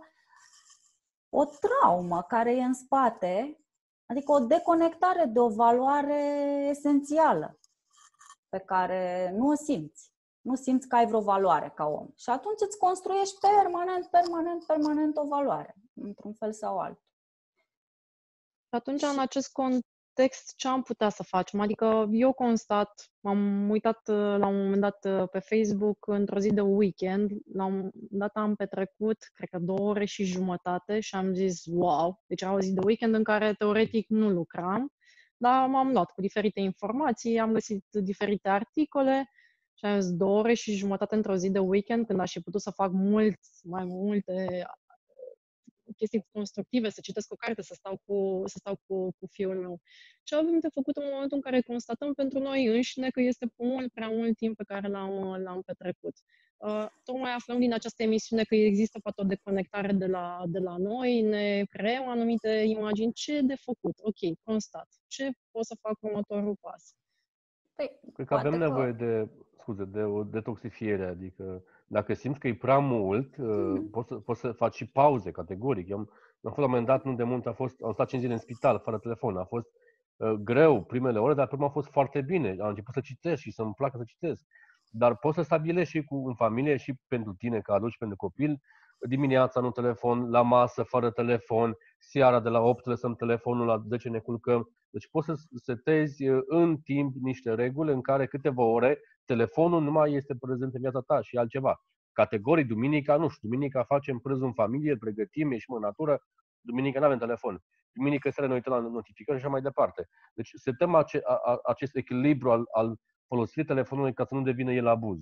o traumă care e în spate, adică o deconectare de o valoare esențială pe care nu o simți. Nu simți că ai vreo valoare ca om. Și atunci îți construiești permanent o valoare, într-un fel sau altul. Atunci, în acest context, ce am putea să facem? Adică eu constat, m-am uitat la un moment dat pe Facebook într-o zi de weekend, la un moment dat am petrecut, cred că 2 ore și jumătate și am zis, wow! Deci era o zi de weekend în care teoretic nu lucram, dar m-am luat cu diferite informații, am găsit diferite articole și am zis 2 ore și jumătate într-o zi de weekend, când aș fi putut să fac mai multe chestii constructive, să citesc o carte, să stau cu fiul meu. Ce avem de făcut în momentul în care constatăm pentru noi înșine că este mult prea mult timp pe care l-am petrecut. Tocmai aflăm din această emisiune că există poate o deconectare de la noi, ne creăm anumite imagini. Ce e de făcut? Ok, constat. Ce pot să fac următorul pas? Cred că avem nevoie de o detoxifiere, adică dacă simți că e prea mult, poți să faci și pauze, categoric. Eu am fost la un moment dat, nu de mult, am stat 5 zile în spital, fără telefon. A fost greu primele ore, dar prima a fost foarte bine. Am început să citesc și să-mi placă să citesc. Dar poți să stabilești și în familie și pentru tine, ca adult și pentru copil, dimineața nu telefon, la masă fără telefon, seara de la 8 lăsăm telefonul, la 10 ne culcăm. Deci poți să setezi în timp niște reguli în care câteva ore telefonul nu mai este prezent în viața ta și altceva. Categorii, duminica, nu știu, duminica facem prânzul în familie, pregătim, ieșim în natură, duminica nu avem telefon. Duminică seara ne uităm la notificări și așa mai departe. Deci setăm acest echilibru al folosirii telefonului ca să nu devină el abuz.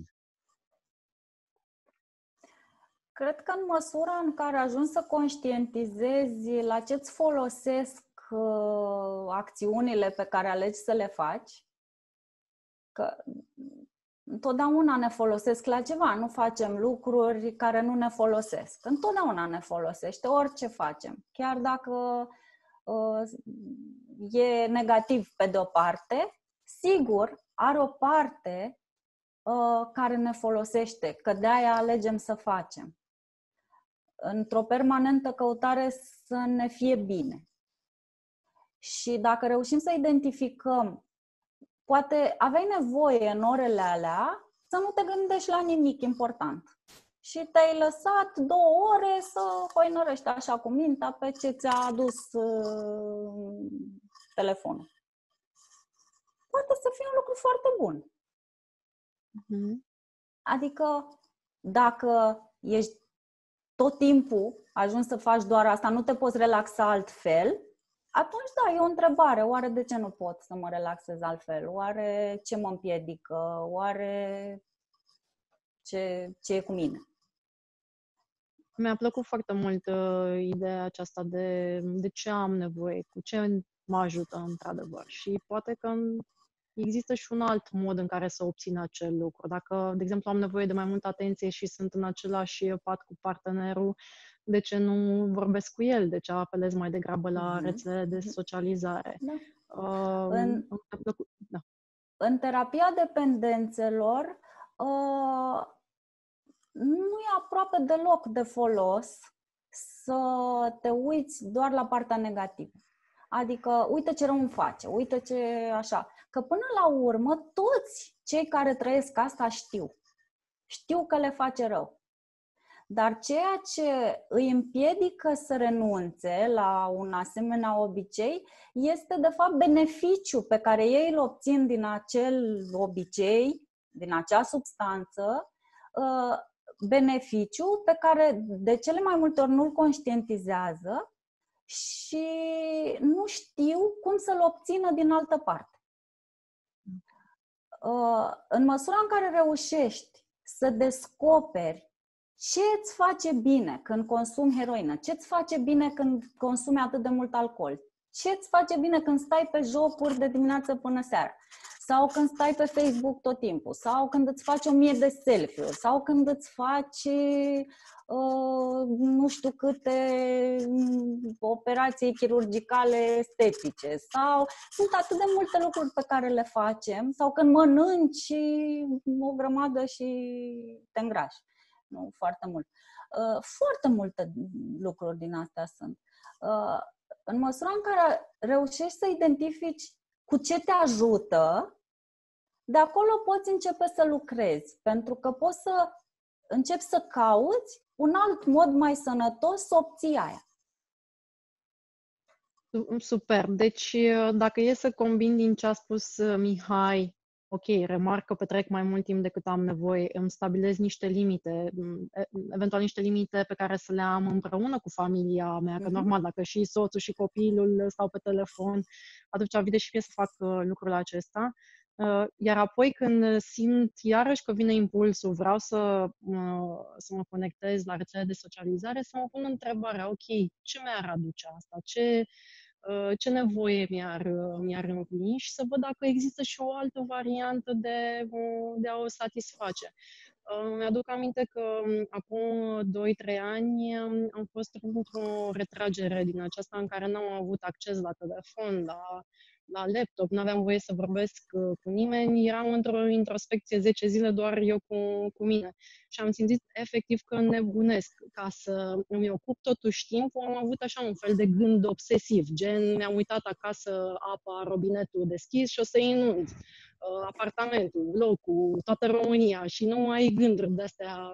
Cred că în măsura în care ajungi să conștientizezi la ce îți folosesc acțiunile pe care alegi să le faci, că întotdeauna ne folosesc la ceva, nu facem lucruri care nu ne folosesc. Întotdeauna ne folosește orice facem, chiar dacă e negativ pe de-o parte, sigur are o parte care ne folosește, că de-aia alegem să facem. Într-o permanentă căutare să ne fie bine. Și dacă reușim să identificăm, poate aveai nevoie în orele alea să nu te gândești la nimic important. Și te-ai lăsat 2 ore să hoinărești așa cu mintea pe ce ți-a adus telefonul. Poate să fie un lucru foarte bun. Adică dacă ești tot timpul ajungi să faci doar asta, nu te poți relaxa altfel, atunci da, e o întrebare. Oare de ce nu pot să mă relaxez altfel? Oare ce mă împiedică? Oare ce e cu mine? Mi-a plăcut foarte mult ideea aceasta de ce am nevoie, cu ce mă ajută într-adevăr. Și poate că există și un alt mod în care să obțin acel lucru. Dacă, de exemplu, am nevoie de mai multă atenție și sunt în același pat cu partenerul, de ce nu vorbesc cu el? De ce apelez mai degrabă la rețelele de socializare? Da. În terapia dependențelor nu e aproape deloc de folos să te uiți doar la partea negativă. Adică, uite ce rău îmi face, uite ce așa. Că până la urmă, toți cei care trăiesc asta știu. Știu că le face rău. Dar ceea ce îi împiedică să renunțe la un asemenea obicei este, de fapt, beneficiul pe care ei îl obțin din acel obicei, din acea substanță, beneficiu pe care de cele mai multe ori nu-l conștientizează și nu știu cum să-l obțină din altă parte. În măsura în care reușești să descoperi ce îți face bine când consumi heroină, ce îți face bine când consumi atât de mult alcool, ce îți face bine când stai pe jocuri de dimineață până seara, sau când stai pe Facebook tot timpul, sau când îți faci 1000 de selfie-uri, sau când îți faci nu știu câte operații chirurgicale estetice, sau sunt atât de multe lucruri pe care le facem, sau când mănânci o grămadă și te îngrași. Nu foarte mult. Foarte multe lucruri din astea sunt. În măsura în care reușești să identifici cu ce te ajută, de acolo poți începe să lucrezi, pentru că poți să începi să cauți un alt mod mai sănătos să obții aia. Super. Deci, dacă e să combin din ce a spus Mihai, ok, remarc că petrec mai mult timp decât am nevoie, îmi stabilez niște limite, eventual niște limite pe care să le am împreună cu familia mea, că normal, dacă și soțul și copilul stau pe telefon, atunci vine și fie să fac lucrul acesta. Iar apoi când simt iarăși că vine impulsul, vreau să mă conectez la rețele de socializare, să mă pun întrebarea, ok, ce mi-ar aduce asta? Ce nevoie mi-ar împlini și să văd dacă există și o altă variantă de a o satisface. Mi-aduc aminte că acum 2-3 ani am fost într-o retragere din aceasta în care n-am avut acces la telefon, la laptop, nu aveam voie să vorbesc cu nimeni, eram într-o introspecție 10 zile doar eu cu mine. Și am simțit efectiv că nebunesc. Ca să îmi ocup totuși timpul, am avut așa un fel de gând obsesiv, gen mi-am uitat acasă apa, robinetul deschis și o să inund apartamentul, blocul, toată România și nu mai ai gânduri de-astea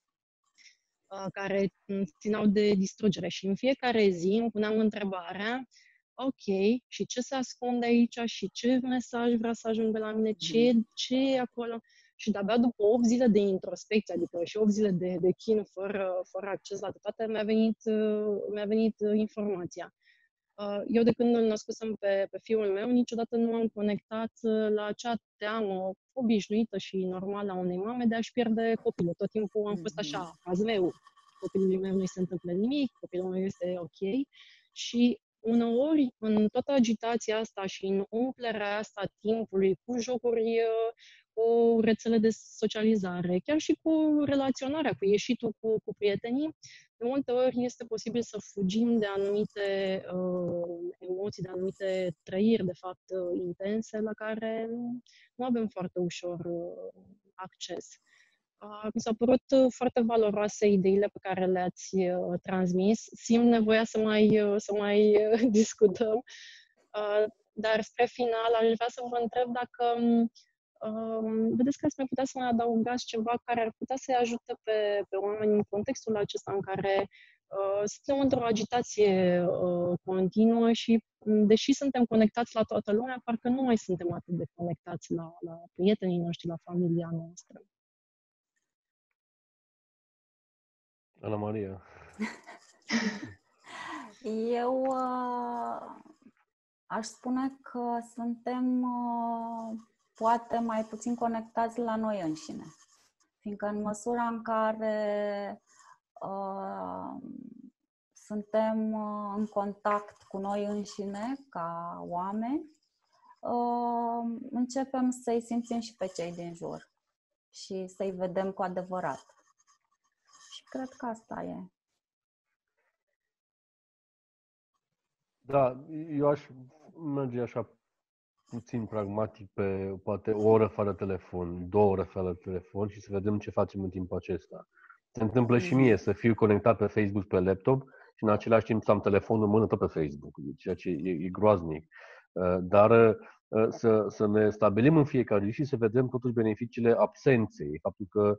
care țineau de distrugere. Și în fiecare zi îmi puneam întrebarea, ok, și ce se ascunde aici și ce mesaj vrea să ajungă la mine, ce e acolo. Și de-abia după 8 zile de introspecție, adică și 8 zile de chin fără acces la toate, mi-a venit informația. Eu de când îl născusem pe fiul meu, niciodată nu am conectat la acea teamă obișnuită și normală a unei mame de a-și pierde copilul. Tot timpul am fost așa, meu, copilului meu nu-i se întâmplă nimic, copilul meu este ok. Și uneori, în toată agitația asta și în umplerea asta a timpului cu jocuri, cu rețele de socializare, chiar și cu relaționarea, cu ieșitul cu prietenii, de multe ori este posibil să fugim de anumite emoții, de anumite trăiri, de fapt, intense, la care nu avem foarte ușor acces. Mi s-au părut foarte valoroase ideile pe care le-ați transmis. Simt nevoia să mai discutăm. Dar spre final, aș vrea să vă întreb dacă vedeți că ați mai putea să mai adăugați ceva care ar putea să-i ajute pe oameni în contextul acesta în care suntem într-o agitație continuă și, deși suntem conectați la toată lumea, parcă nu mai suntem atât de conectați la prietenii noștri, la familia noastră. Ana Maria. Eu aș spune că suntem poate mai puțin conectați la noi înșine. Fiindcă în măsura în care suntem în contact cu noi înșine, ca oameni, începem să-i simțim și pe cei din jur și să-i vedem cu adevărat. Și cred că asta e. Da, eu aș merge așa puțin pragmatic pe poate o oră fără telefon, 2 ore fără telefon și să vedem ce facem în timpul acesta. Se întâmplă și mie să fiu conectat pe Facebook pe laptop și în același timp să am telefonul în mână tot pe Facebook, ceea ce e groaznic. Dar să ne stabilim în fiecare zi și să vedem totuși beneficiile absenței. Faptul că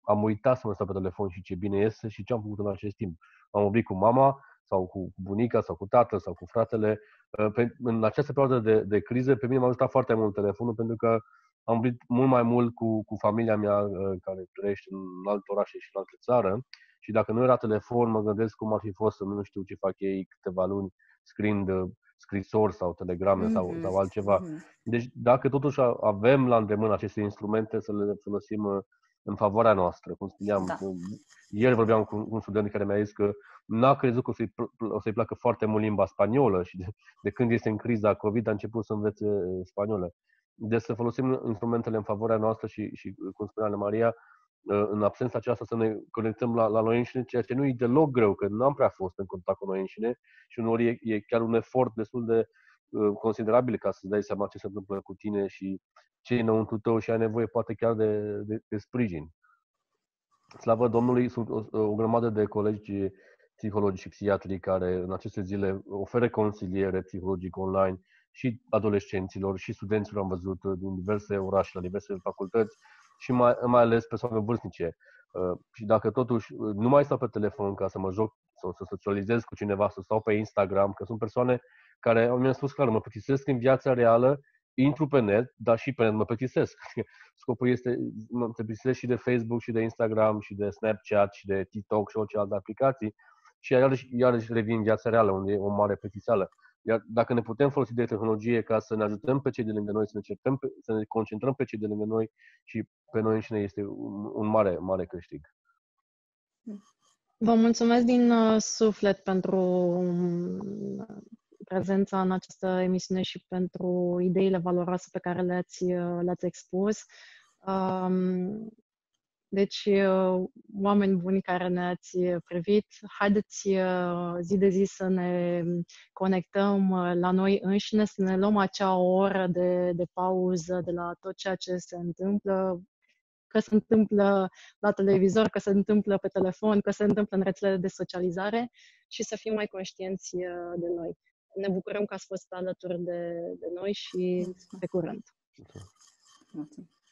am uitat să mă stau pe telefon și ce bine este și ce am făcut în acest timp. Am vorbit cu mama sau cu bunica sau cu tatăl sau cu fratele. În această perioadă de criză, pe mine m-a ajutat foarte mult telefonul pentru că am vorbit mult mai mult cu familia mea care trăiește în alte orașe și în altă țară și dacă nu era telefon, mă gândesc cum ar fi fost să nu știu ce fac ei câteva luni scriind scrisori sau telegrame sau altceva. Deci dacă totuși avem la îndemână aceste instrumente, să le folosim în favoarea noastră. Cum spuneam, ieri vorbeam cu un student care mi-a zis că n-a crezut că o să-i placă foarte mult limba spaniolă și de când este în criza COVID a început să învețe spaniolă. Deci să folosim instrumentele în favoarea noastră și cum spunea Ana Maria, în absența aceasta să ne conectăm la noi înșine, ceea ce nu e deloc greu, că n-am prea fost în contact cu noi înșine și uneori e chiar un efort destul de considerabil ca să-ți dai seama ce se întâmplă cu tine și ce e înăuntru tău și ai nevoie poate chiar de sprijin. Slavă Domnului, sunt o grămadă de colegi psihologi și psihiatri care în aceste zile oferă consiliere psihologică online și adolescenților și studenților, am văzut, din diverse orașe, la diverse facultăți și mai ales persoane vârstnice. Și dacă totuși nu mai stau pe telefon ca să mă joc sau să socializez cu cineva, să stau pe Instagram, că sunt persoane care mi-au spus clar, mă plictisesc în viața reală, intru pe net, dar și pe net mă plictisesc. Scopul este, mă plictisesc și de Facebook, și de Instagram, și de Snapchat, și de TikTok și orice alte aplicații și iarăși revin în viața reală, unde e o mare plictiseală. Iar dacă ne putem folosi de tehnologie ca să ne ajutăm pe cei de lângă noi, să ne concentrăm pe cei de lângă noi și pe noi înșine, este un mare, mare câștig. Vă mulțumesc din suflet pentru prezența în această emisiune și pentru ideile valoroase pe care le-ați expus. Deci, oameni buni care ne-ați privit, haideți zi de zi să ne conectăm la noi înșine, să ne luăm acea oră de pauză de la tot ceea ce se întâmplă, că se întâmplă la televizor, că se întâmplă pe telefon, că se întâmplă în rețelele de socializare și să fim mai conștienți de noi. Ne bucurăm că ați fost alături de noi și pe curând. Mulțumesc.